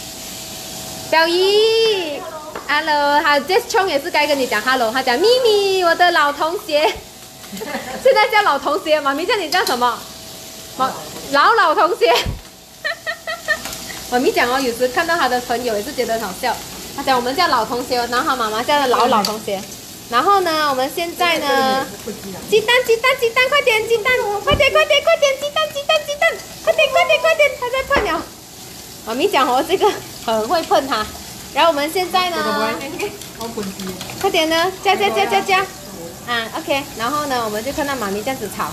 ，hello， 好 ，Jess Chong 也是该跟你讲 hello， 他讲咪咪，我的老同学，现在叫老同学，妈咪叫你叫什么？老同学，妈咪讲哦，有时看到他的朋友也是觉得很好笑，他讲我们叫老同学，然后他妈妈叫老同学。然后呢，我们现在呢，鸡蛋，快点，鸡蛋，快点，鸡蛋，快点，他在碰了。妈咪讲哦，这个很会碰它。然后我们现在呢，快点呢，加，OK。然后呢，我们就看到妈咪这样子炒，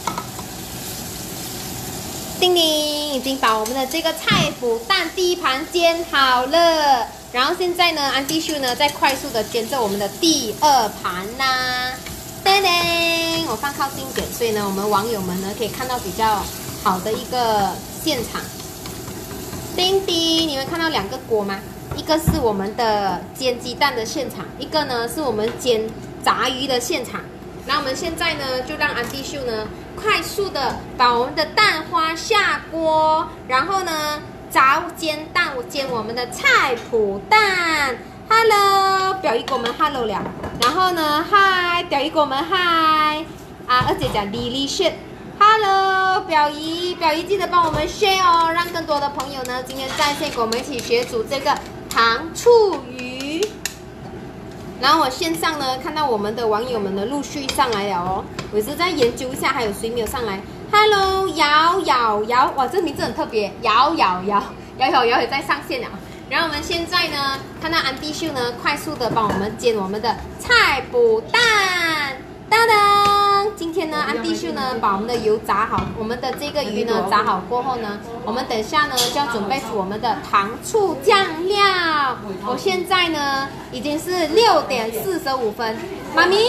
叮叮，已经把我们的这个菜脯蛋第1盘煎好了。然后现在呢，安迪秀呢在快速的煎着我们的第2盘啦。叮叮，我放靠近一点，所以呢，我们网友们呢可以看到比较好的一个现场。叮叮，你们看到2个锅吗？一个是我们的煎鸡蛋的现场，一个呢是我们煎炸鱼的现场。那我们现在呢，就让安迪秀呢快速的把我们的蛋花下锅，然后呢煎我们的菜脯蛋。Hello， 表姨给我们 Hello 了，然后呢 Hi， 表姨给我们 Hi， 二姐讲 Delicious。Hello， 表姨记得帮我们 share 哦，让更多的朋友呢今天在线跟我们一起学煮这个糖醋鱼。然后我线上呢看到我们的网友们呢陆续上来了哦，我是在研究一下还有谁没有上来。 Hello， 摇摇摇，哇，这个名字很特别，摇摇摇，摇摇摇也在上线了。然后我们现在呢，看到安迪秀呢，快速的帮我们煎我们的菜脯蛋，当当。今天呢，安迪秀呢把我们的油炸好，我们的这个鱼呢炸好过后呢，我们等下呢就要准备煮我们的糖醋酱料。我现在呢已经是6点45分，妈咪，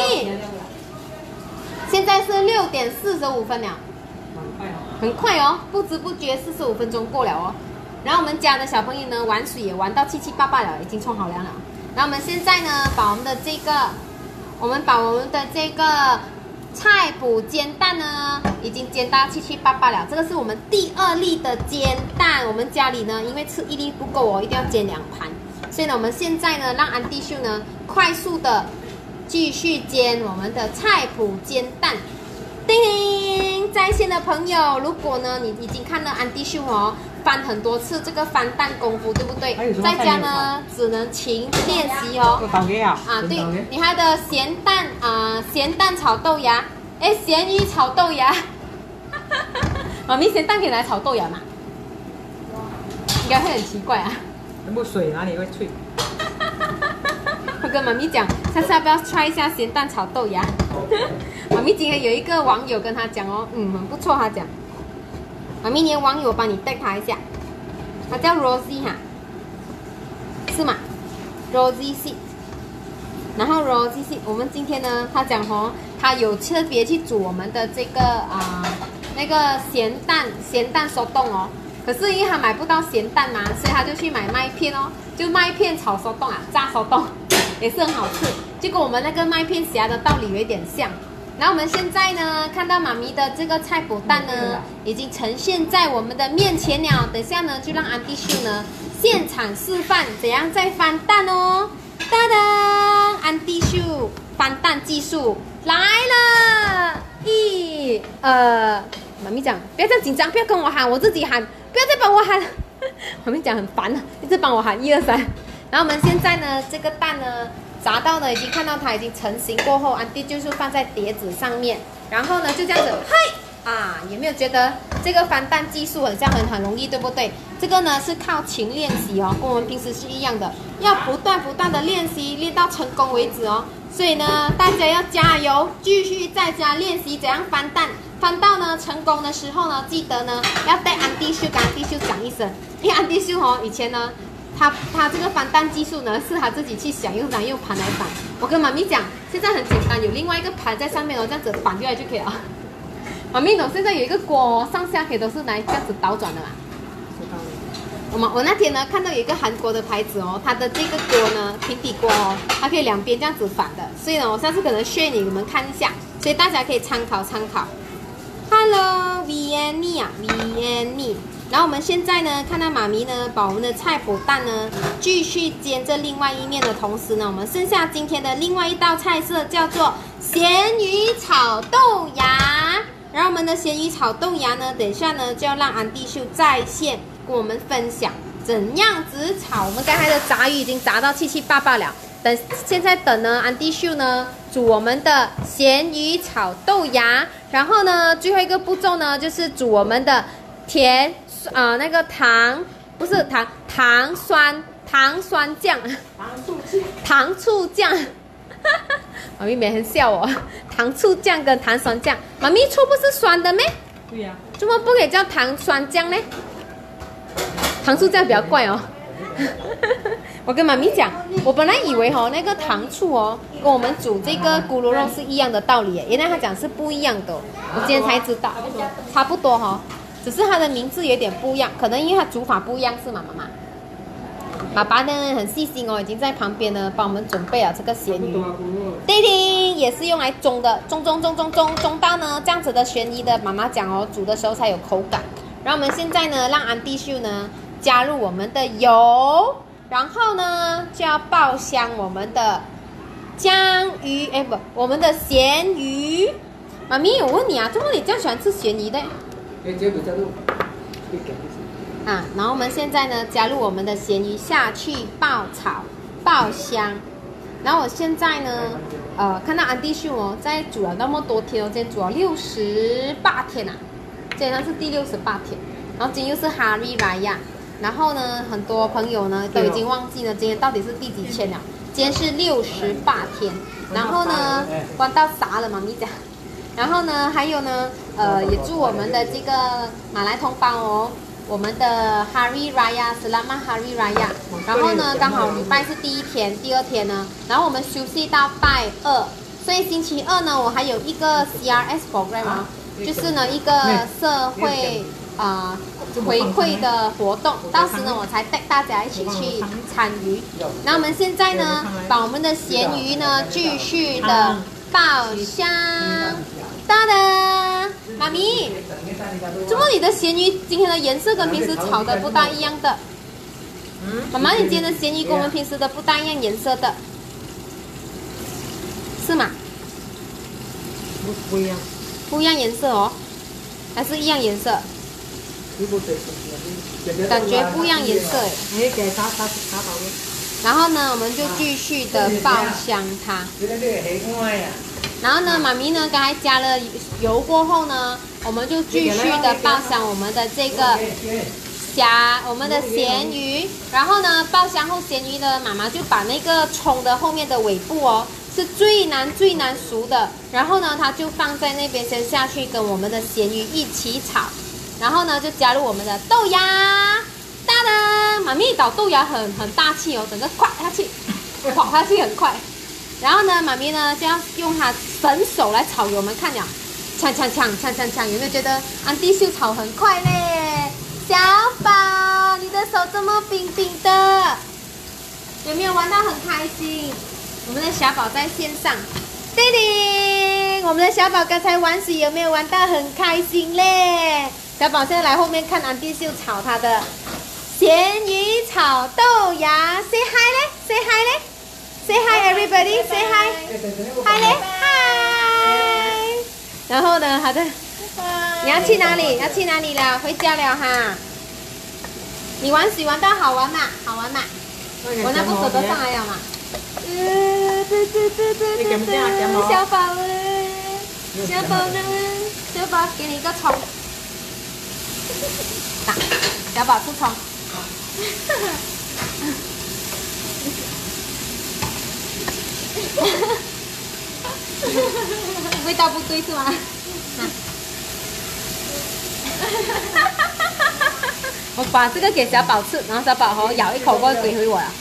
现在是6点45分了。很快哦，不知不觉45分钟过了哦。然后我们家的小朋友呢，玩水也玩到七七八八了，已经冲好凉了。然后我们现在呢，把我们的这个菜脯煎蛋呢，已经煎到七七八八了。这个是我们第2粒的煎蛋。我们家里呢，因为吃1粒不够哦，一定要煎2盘。所以呢，我们现在呢，让安迪秀呢，快速的继续煎我们的菜脯煎蛋。叮叮，在线的朋友，如果呢你已经看了安迪秀哦，翻很多次这个翻蛋功夫，对不对？在家呢只能勤练习哦。对，你还有的咸蛋炒豆芽，咸鱼炒豆芽。妈咪，咸蛋可以来炒豆芽嘛？应该会很奇怪啊。 全部水哪里会脆？ 我跟妈咪讲，下次要不要 try 一下咸蛋炒豆芽？妈咪今天有一个网友跟他讲哦，很不错，他讲，妈咪连网友帮你带他一下，他叫 Rosie 哈，是吗 ？Rosie Seed， 然后 Rosie Seed， 我们今天呢，他讲哦，他有特别去煮我们的这个那个咸蛋手冻哦，可是因为他买不到咸蛋嘛，所以他就去买麦片哦，就麦片炒手冻炸手冻也是很好吃。结果我们那个麦片夹的道理有一点像。然后我们现在呢，看到妈咪的这个菜脯蛋呢，已经呈现在我们的面前了。等下呢，就让安迪秀呢现场示范怎样再翻蛋哦。当当，安迪秀翻蛋技术来了！1、2，妈咪讲不要这样紧张，不要跟我喊，我自己喊，不要再帮我喊。妈咪讲很烦啊，一直帮我喊1、2、3。然后我们现在呢，这个蛋呢。炸到呢，已经看到它已经成型过后，安迪就是放在碟子上面，然后呢就这样子，嘿有没有觉得这个翻蛋技术很容易，对不对？这个呢是靠勤练习哦，跟我们平时是一样的，要不断的练习，练到成功为止哦。所以呢，大家要加油，继续在家练习怎样翻蛋，翻到呢成功的时候呢，记得呢要带安迪秀跟安迪秀讲一声，因为安迪秀哦以前呢。他这个翻蛋技术呢，是他自己去想，用盘来翻。我跟妈咪讲，现在很简单，有另外一个盘在上面哦，这样子反过来就可以了。妈咪，现在有一个锅哦，上下可以都是来这样子倒转的嘛。我那天呢看到有一个韩国的牌子哦，它的这个锅呢，平底锅哦，它可以2边这样子反的。所以呢，我下次可能share你们看一下，所以大家可以参考。Hello， Vianney 啊 ，Vianney。然后我们现在呢，看到妈咪呢，把我们的菜脯蛋呢继续煎这另外一面的同时呢，我们剩下今天的另外一道菜色叫做咸鱼炒豆芽。然后我们的咸鱼炒豆芽呢，等一下呢就要让安迪秀在线跟我们分享怎样子炒。我们刚才的炸鱼已经炸到七七八八了，现在等呢安迪秀呢煮我们的咸鱼炒豆芽，然后呢最后一个步骤呢就是煮我们的那个糖酸酱，糖醋酱，妈咪没很笑哦，糖醋酱跟糖酸酱，妈咪醋不是酸的咩？ 对呀。 怎么不可以叫糖酸酱呢？糖醋酱比较怪哦。我跟妈咪讲，我本来以为那个糖醋跟我们煮这个咕噜肉是一样的道理，原来他讲是不一样的，我今天才知道，差不多只是它的名字有点不一样，可能因为它煮法不一样，是吗，妈妈？爸爸呢很细心已经在旁边呢帮我们准备了这个咸鱼，叮叮也是用来蒸的，蒸到呢这样子的咸鱼的，妈妈讲煮的时候才有口感。然后我们现在呢让安迪秀呢加入我们的油，然后呢就要爆香我们的江鱼，我们的咸鱼。妈咪，我问你啊，怎么你这样喜欢吃咸鱼的？然后我们现在呢加入我们的咸鱼下去爆炒爆香。然后我现在呢看到安迪秀在煮了那么多天，今天煮了68天这好像是第68天，然后今天又是哈利拉亚，然后呢，很多朋友呢都已经忘记了今天到底是第几天了。今天是68天，然后呢，关到啥了？妈咪讲。然后呢，还有呢，也祝我们的这个马来同胞哦，我们的 Hari Raya Selamat Hari Raya。然后呢，刚好礼拜是第1天，第2天呢，然后我们休息到拜2，所以星期2呢，我还有一个 CRS program 啊，就是呢一个社会回馈的活动，到时呢我才带大家一起去参与。那我们现在呢，把我们的咸鱼呢继续的爆香。哒哒，妈咪，怎么你的咸鱼今天的颜色跟平时炒的不大一样的？妈妈，你今天的咸鱼跟我们平时的不大一样颜色的，是吗？ 不一样， 不一样颜色哦，还是一样颜色？感觉不一样颜色哎。然后呢，我们就继续的爆香它。然后呢，妈咪呢刚才加了油过后呢，我们就继续的爆香我们的这个我们的咸鱼。然后呢，爆香后咸鱼呢，妈妈就把那个葱的后面的尾部哦，是最难熟的。然后呢，它就放在那边先下去跟我们的咸鱼一起炒。然后呢，就加入我们的豆芽，哒哒，妈咪捣豆芽很大气哦，整个垮下去很快。然后呢，妈咪呢就要用她神手来炒给我们看了，抢，有没有觉得安迪秀炒很快嘞？小宝，你的手这么冰冰的，有没有玩到很开心？我们的小宝在线上，叮叮，我们的小宝刚才玩水有没有玩到很开心嘞？小宝现在来后面看安迪秀炒他的咸鱼炒豆芽 ，say hi 嘞 ，say hi 嘞。Say hi everybody, say hi, hi 嘞 hi。然后呢，好的，你要去哪里？要去哪里了？回家了哈。你玩水玩到好玩嘛？好玩嘛？我那不走得上来了嘛？小宝呢？小宝呢？小宝给你一个葱，打，小宝吃葱。味道不对是吗？我把这个给小宝吃，然后小宝咬一口过后归回我了。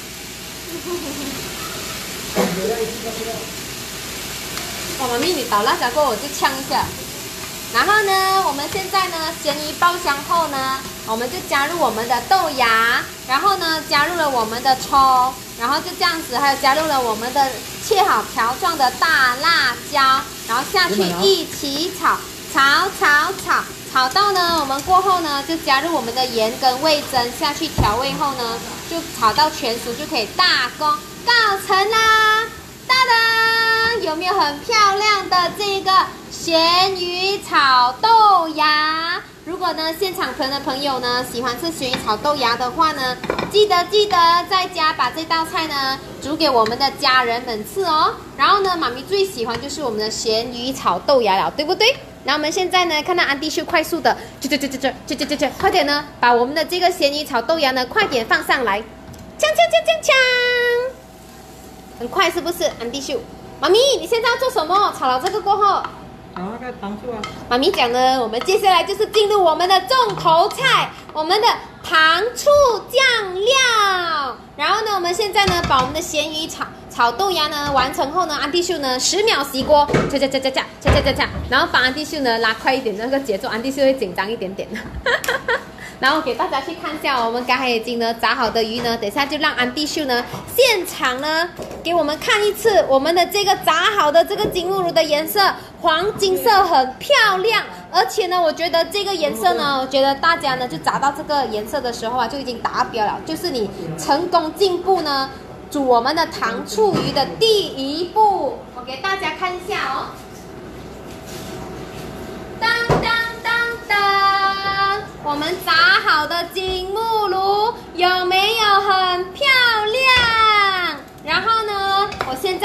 妈咪，你倒辣椒过后我就呛一下。然后呢，我们现在呢，咸鱼爆香后呢，我们就加入我们的豆芽，然后呢，加入了我们的葱，然后就这样子，还有加入了我们的切好条状的大辣椒，然后下去一起炒到呢，我们过后呢，就加入我们的盐跟味噌下去调味后呢，就炒到全熟就可以大功告成啦！哒哒，有没有很漂亮的这个咸鱼炒豆芽？如果呢现场的朋友呢喜欢吃咸鱼炒豆芽的话呢，记得在家把这道菜呢煮给我们的家人们吃哦。然后呢，妈咪最喜欢就是我们的咸鱼炒豆芽了，对不对？那我们现在呢看到安迪秀快速的，快点呢把我们的这个咸鱼炒豆芽呢快点放上来，锵，很快是不是？安迪秀，妈咪你现在要做什么？炒了这个过后。 那个糖醋啊！ 妈咪讲呢，我们接下来就是进入我们的重头菜，我们的糖醋酱料。然后呢，我们现在呢，把我们的咸鱼炒豆芽呢完成后呢，安迪秀呢10秒熄锅，恰，然后把安迪秀呢拉快一点那个节奏，安迪秀会紧张一点点。然后给大家去看一下，我们刚才已经呢炸好的鱼呢，等一下就让安迪秀呢现场呢给我们看一次我们的这个炸好的这个金目鲈的颜色，黄金色很漂亮，而且呢，我觉得这个颜色呢，我觉得大家呢就炸到这个颜色的时候啊，就已经达标了，就是你成功进步呢煮我们的糖醋鱼的第一步。我给大家看一下哦，当。我们炸好的金目鲈有没有很漂亮？然后呢，我现在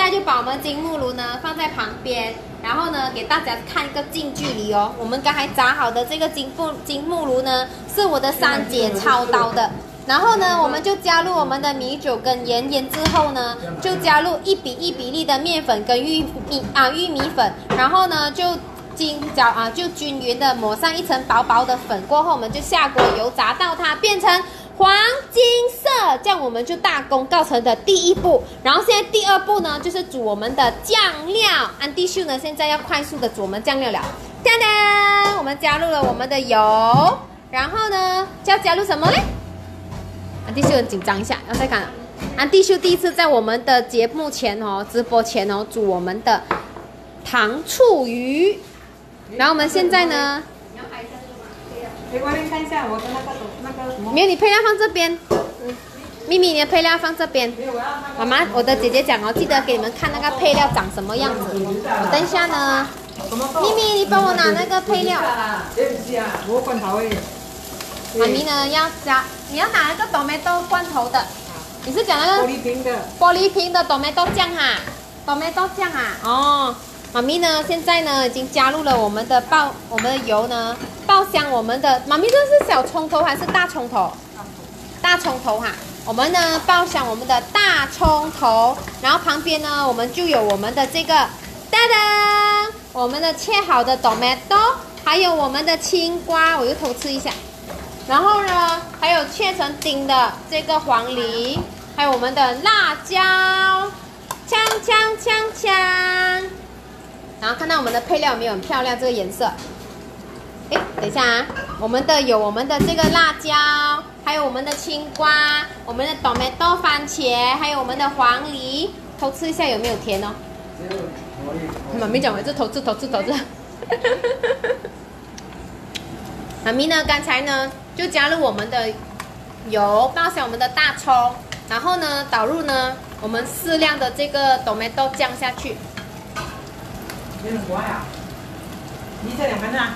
在就把我们金木炉呢放在旁边，然后呢给大家看一个近距离哦。我们刚才炸好的这个金木炉呢，是我的三姐操刀的。然后呢，我们就加入我们的米酒跟盐，腌制后呢，就加入1比1比例的面粉跟玉米粉，然后呢就均匀的抹上一层薄薄的粉，过后我们就下锅油炸到它变成黄金色，这样我们就大功告成的第一步。然后现在第二步呢，就是煮我们的酱料。安迪秀呢，现在要快速的煮我们酱料了。当当，我们加入了我们的油，然后呢，就要加入什么嘞？安迪秀很紧张一下，要再看。安迪秀第一次在我们的节目前哦，直播前哦，煮我们的糖醋鱼。然后我们现在呢？ 我来看一下我的那个什么。 没有，你配料放这边。咪咪，你的配料放这边。妈妈，我的姐姐讲哦，记得给你们看那个配料长什么样子。我等一下呢，咪咪，你帮我拿那个配料。 我罐头诶。 妈咪呢要加，你要拿那个tomato罐头的。你是讲那个玻璃瓶的tomato酱哈？tomato酱啊，哦。妈咪呢，现在呢已经加入了我们的油呢，爆香我们的。妈咪，这是小葱头还是大葱头？大葱头哈。我们呢爆香我们的大葱头，然后旁边呢我们就有我们的这个哒哒，我们的切好的 tomato， 还有我们的青瓜，我就偷吃一下。然后呢，还有切成丁的这个黄梨，还有我们的辣椒，锵锵锵锵。然后看到我们的配料有没有很漂亮？这个颜色。哎，等一下啊，我们的这个辣椒，还有我们的青瓜，我们的tomato番茄，还有我们的黄梨，偷吃一下有没有甜哦？妈咪讲我这偷吃。妈咪呢，刚才呢就加入我们的油，爆香我们的大葱，然后呢导入呢我们适量的这个tomato酱下去。 你这2盘啊？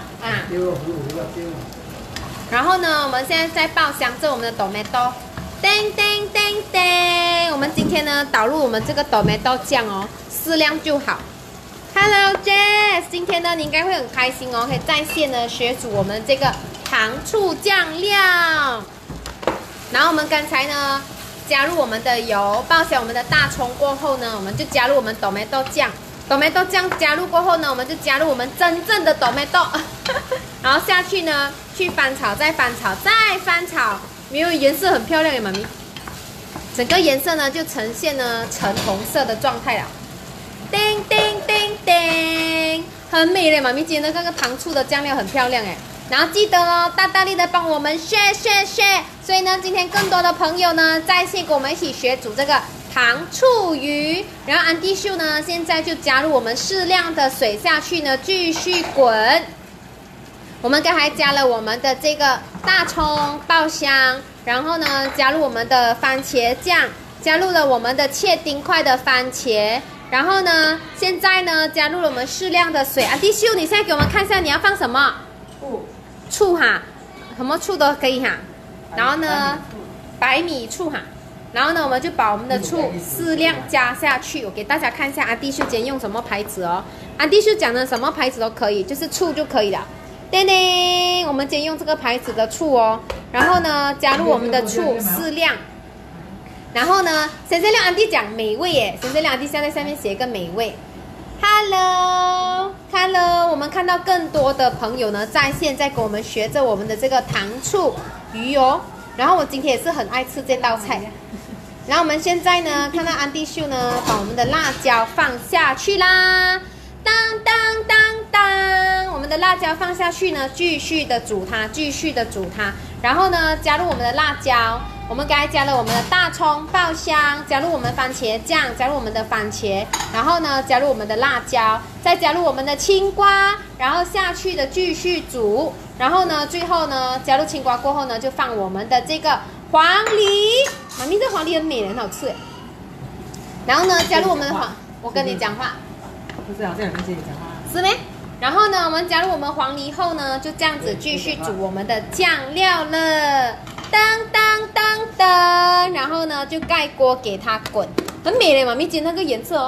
然后呢，我们现在在爆香这我们的tomato，叮叮叮叮。我们今天呢导入我们这个tomato酱哦，适量就好。Hello Jess， 今天呢你应该会很开心哦，可以在线呢学煮我们这个糖醋酱料。然后我们刚才呢加入我们的油，爆香我们的大葱过后呢，我们就加入我们tomato酱。tomato酱加入过后呢，我们就加入我们真正的tomato， 然后下去呢，去翻炒，再翻炒，再翻炒，没有颜色很漂亮耶，妈咪。整个颜色呢就呈现呢橙红色的状态了。叮叮叮叮，很美嘞，妈咪今天的那个糖醋的酱料很漂亮哎。然后记得哦，大大力的帮我们 share。所以呢，今天更多的朋友呢在线跟我们一起学煮这个糖醋鱼。然后安迪秀呢，现在就加入我们适量的水下去呢，继续滚。我们刚才加了我们的这个大葱爆香，然后呢加入我们的番茄酱，加入了我们的切丁块的番茄，然后呢现在呢加入了我们适量的水。安迪秀，你现在给我们看一下你要放什么？醋哈，什么醋都可以哈。然后呢，白米醋哈。然后呢，我们就把我们的醋适量加下去。我给大家看一下安迪秀今天用什么牌子哦。安迪秀讲的什么牌子都可以，就是醋就可以了。叮叮，我们今天用这个牌子的醋哦。然后呢，加入我们的醋适量。然后呢，先生亮安迪讲美味耶，先生亮安迪在下面写一个美味。Hello， 我们看到更多的朋友呢在线在跟我们学着我们的这个糖醋鱼哦。然后我今天也是很爱吃这道菜。然后我们现在呢，看到安迪秀呢，把我们的辣椒放下去啦，当当当当，我们的辣椒放下去呢，继续的煮它。然后呢，加入我们的辣椒，我们刚才加了我们的大葱爆香，加入我们番茄酱，加入我们的番茄，然后呢，加入我们的辣椒，再加入我们的青瓜，然后下去的继续煮。然后呢，最后呢，加入青瓜过后呢，就放我们的这个黄梨。妈咪，这黄梨很美，很好吃哎。然后呢，加入我们的我跟你讲话。 不是，好像有跟姐姐讲话。 是没？然后呢，我们加入我们黄梨后呢，就这样子继续煮我们的酱料了。当当当当，然后呢就盖锅给它滚，很美嘞，妈咪今天那个颜色哦，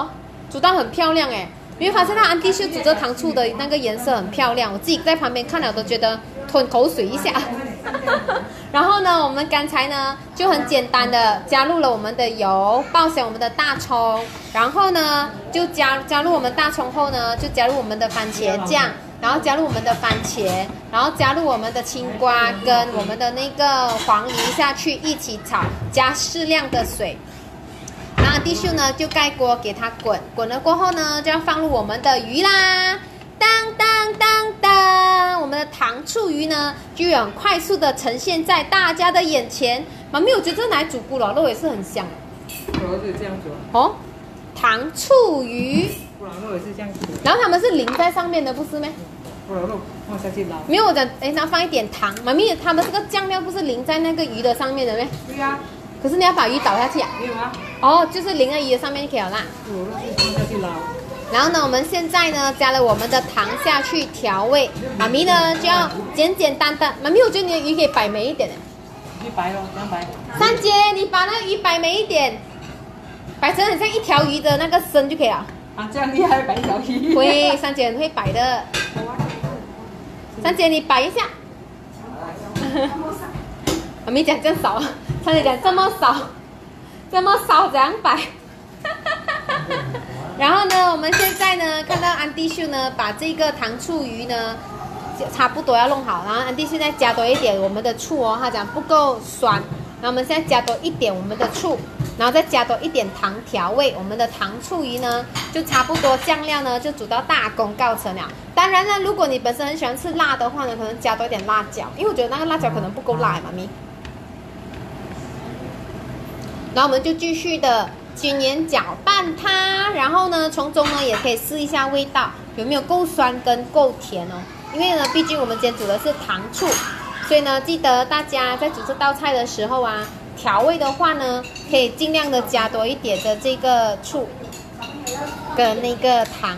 煮到很漂亮哎。你会发现它安迪秀煮这糖醋的那个颜色很漂亮，我自己在旁边看了都觉得吞口水一下。然后呢，我们刚才呢就很简单的加入了我们的油，爆香我们的大葱，然后呢就加入我们大葱后呢，就加入我们的番茄酱，然后加入我们的番茄，然后加入我们的青瓜跟我们的那个黄梨下去一起炒，加适量的水。然后地秀呢就盖锅给它滚，滚了过后呢就要放入我们的鱼啦，当当当当，我们的糖醋鱼呢就很快速的呈现在大家的眼前。妈咪，我觉得这拿来煮咕噜肉也是很香。 咕噜肉是这样煮哦，糖醋鱼， 咕噜肉也是这样煮。 然后他们是淋在上面的，不是吗？ 咕噜肉放下去捞。 没有我讲，然后放一点糖。妈咪，他们这个酱料不是淋在那个鱼的上面的吗？ 对呀。 可是你要把鱼倒下去啊？ 没有啊。 哦，就是淋在鱼的上面就可以了啦。 咕噜肉是放下去捞。然后呢，我们现在呢加了我们的糖下去调味。妈咪呢就要简简单单。妈咪，我觉得你的鱼可以摆美一点的。 鱼摆咯，这样摆。 三姐，你把那个鱼摆美一点，摆成很像一条鱼的那个身就可以了。 啊，这样厉害，摆一条鱼。 会，三姐很会摆的。三姐，你摆一下。妈咪讲这样少，三姐讲这么少，这么少怎样摆？然后呢，我们现在呢看到安迪秀呢把这个糖醋鱼呢差不多要弄好，然后安迪秀再加多一点我们的醋哦，他讲不够酸，然后我们现在加多一点我们的醋，然后再加多一点糖调味，我们的糖醋鱼呢就差不多，酱料呢就煮到大功告成了。当然呢，如果你本身很喜欢吃辣的话呢，可能加多一点辣椒，因为我觉得那个辣椒可能不够辣，妈咪。然后我们就继续的均匀搅拌它，然后呢，从中呢也可以试一下味道有没有够酸跟够甜哦。因为呢，毕竟我们今天煮的是糖醋，所以呢，记得大家在煮这道菜的时候啊，调味的话呢，可以尽量的加多一点的这个醋跟那个糖。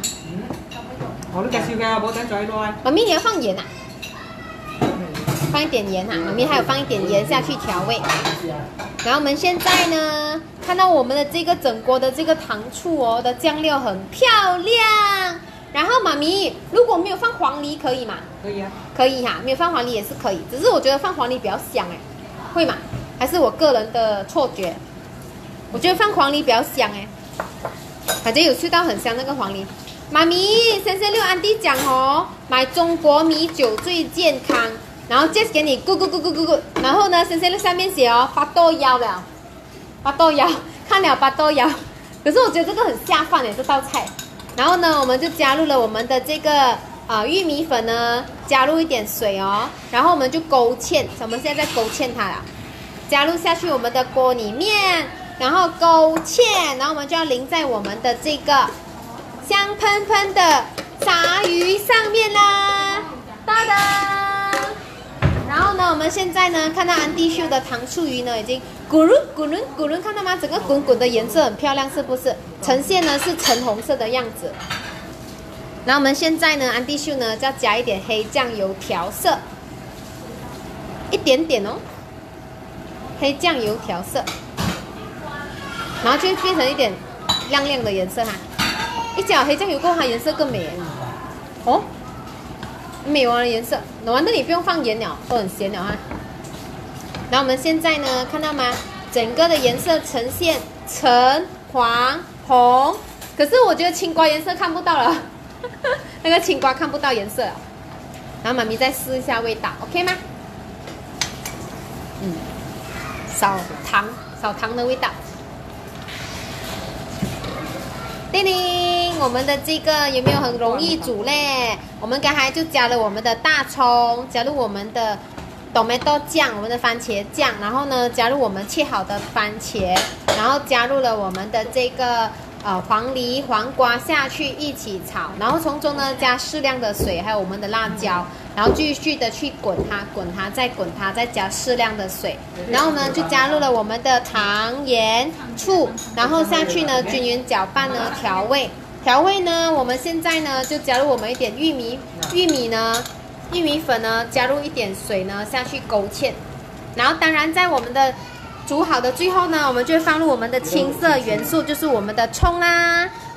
妈咪，你要放盐啊？放一点盐哈，妈咪还有放一点盐下去调味。然后我们现在呢，看到我们的这个整锅的这个糖醋哦的酱料很漂亮。然后妈咪，如果没有放黄梨可以吗？ 可以啊。可以哈，没有放黄梨也是可以，只是我觉得放黄梨比较香哎，会吗？还是我个人的错觉？我觉得放黄梨比较香哎，感觉有味道很香那个黄梨。妈咪，先生六安迪讲哦，买中国米酒最健康。然后 Jess 给你咕咕咕咕咕咕，然后呢，先生上面写哦，8豆腰了，8豆腰，看了8豆腰。可是我觉得这个很下饭耶，这道菜。然后呢，我们就加入了我们的这个玉米粉呢，加入一点水哦，然后我们就勾芡，我们现在在勾芡它了，加入下去我们的锅里面，然后勾芡，然后我们就要淋在我们的这个香喷喷的炸鱼上面啦，哒哒。然后呢，我们现在呢看到安迪秀的糖醋鱼呢已经滚轮滚轮滚轮，看到吗？整个滚滚的颜色很漂亮，是不是？呈现呢是橙红色的样子。然后我们现在呢，安迪秀呢就要加一点黑酱油调色，一点点哦，黑酱油调色，然后就会变成一点亮亮的颜色哈。一加黑酱油过后，它颜色更美哦。美完的颜色，完了你不用放盐了，都很咸了哈。然后我们现在呢，看到吗？整个的颜色呈现橙、黄、红，可是我觉得青瓜颜色看不到了，那个青瓜看不到颜色了。然后妈咪再试一下味道 ，OK 吗？少糖的味道。叮铃，我们的这个有没有很容易煮嘞？我们刚才就加了我们的大葱，加入我们的 tomato 酱，我们的番茄酱，然后呢加入我们切好的番茄，然后加入了我们的这个黄梨、黄瓜下去一起炒，然后从中呢加适量的水，还有我们的辣椒，然后继续的去滚它，再滚它，再加适量的水，然后呢就加入了我们的糖、盐、醋，然后下去呢均匀搅拌呢调味。调味呢，我们现在呢就加入我们一点玉米粉呢，加入一点水呢下去勾芡，然后当然在我们的煮好的最后呢，我们就会放入我们的青色元素，就是我们的葱啦，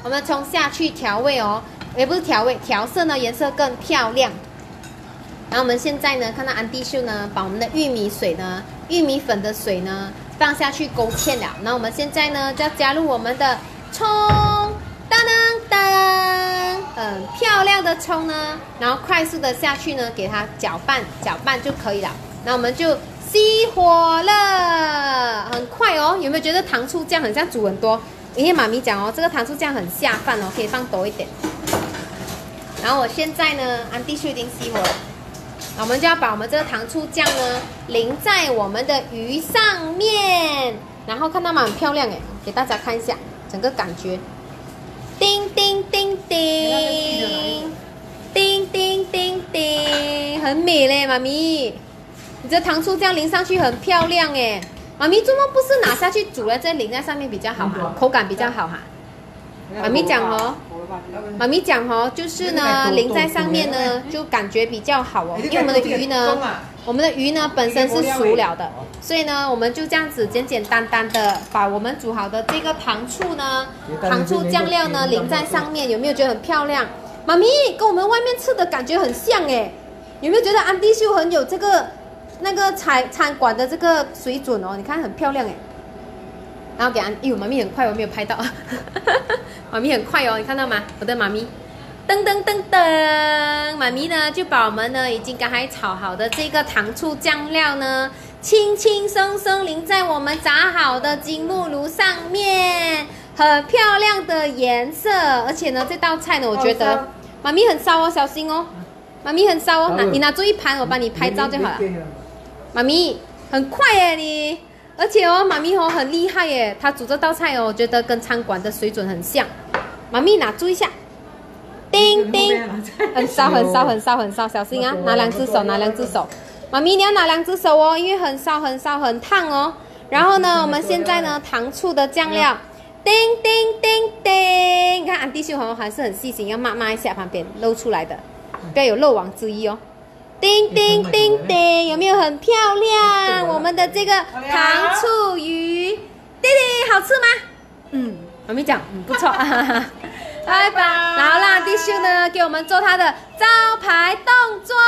我们冲下去调味哦，也不是调味，调色呢，颜色更漂亮。然后我们现在呢，看到安迪秀呢，把我们的玉米水呢，玉米粉的水呢放下去勾芡了。那我们现在呢，就要加入我们的葱，当当当，漂亮的葱呢，然后快速的下去呢，给它搅拌就可以了。那我们就熄火了，很快哦。有没有觉得糖醋酱很像煮很多？因为妈咪讲哦，这个糖醋酱很下饭哦，可以放多一点。然后我现在呢，安迪秀已经熄火了。那我们就要把我们这个糖醋酱呢淋在我们的鱼上面，然后看到吗？很漂亮哎，给大家看一下整个感觉。叮叮叮叮，叮叮叮叮，很美嘞，妈咪。你这糖醋酱淋上去很漂亮哎，妈咪怎么不是拿下去煮了，再淋在上面比较好哈，口感比较好哈。妈咪讲哦，就是呢，淋在上面呢，就感觉比较好哦。因为我们的鱼呢本身是熟了的，所以呢，我们就这样子简简单单的把我们煮好的这个糖醋酱料呢淋在上面，有没有觉得很漂亮？妈咪跟我们外面吃的感觉很像哎，有没有觉得安迪秀很有这个那个餐馆的这个水准哦？你看很漂亮哎。然后给妈咪很快，我没有拍到，妈咪很快哦，你看到吗？我的妈咪，噔噔噔噔，妈咪呢就把我们呢已经刚才炒好的这个糖醋酱料呢，轻轻松松淋在我们炸好的金目鲈上面，很漂亮的颜色，而且呢这道菜呢，我觉得妈咪很烧哦，小心哦，妈咪很烧哦，你拿住一盘，我帮你拍照就好了，妈咪很快耶你。而且哦，妈咪哦很厉害耶，她煮这道菜哦，我觉得跟餐馆的水准很像。妈咪拿住一下，叮叮，很烧，小心啊！拿两只手，妈咪你要拿两只手哦，因为很烧，很烫哦。然后呢，我们现在呢，糖醋的酱料，叮叮叮叮，你看安迪秀红还是很细心，要抹一下旁边露出来的，不要有漏网之鱼哦。叮叮叮叮，有没有很漂亮？我们的这个糖醋鱼，弟弟好吃吗？妈咪讲，不错，拜拜。然后让弟秀呢给我们做他的招牌动作。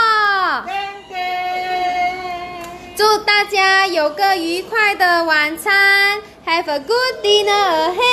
祝大家有个愉快的晚餐 ，Have a good dinner ahead。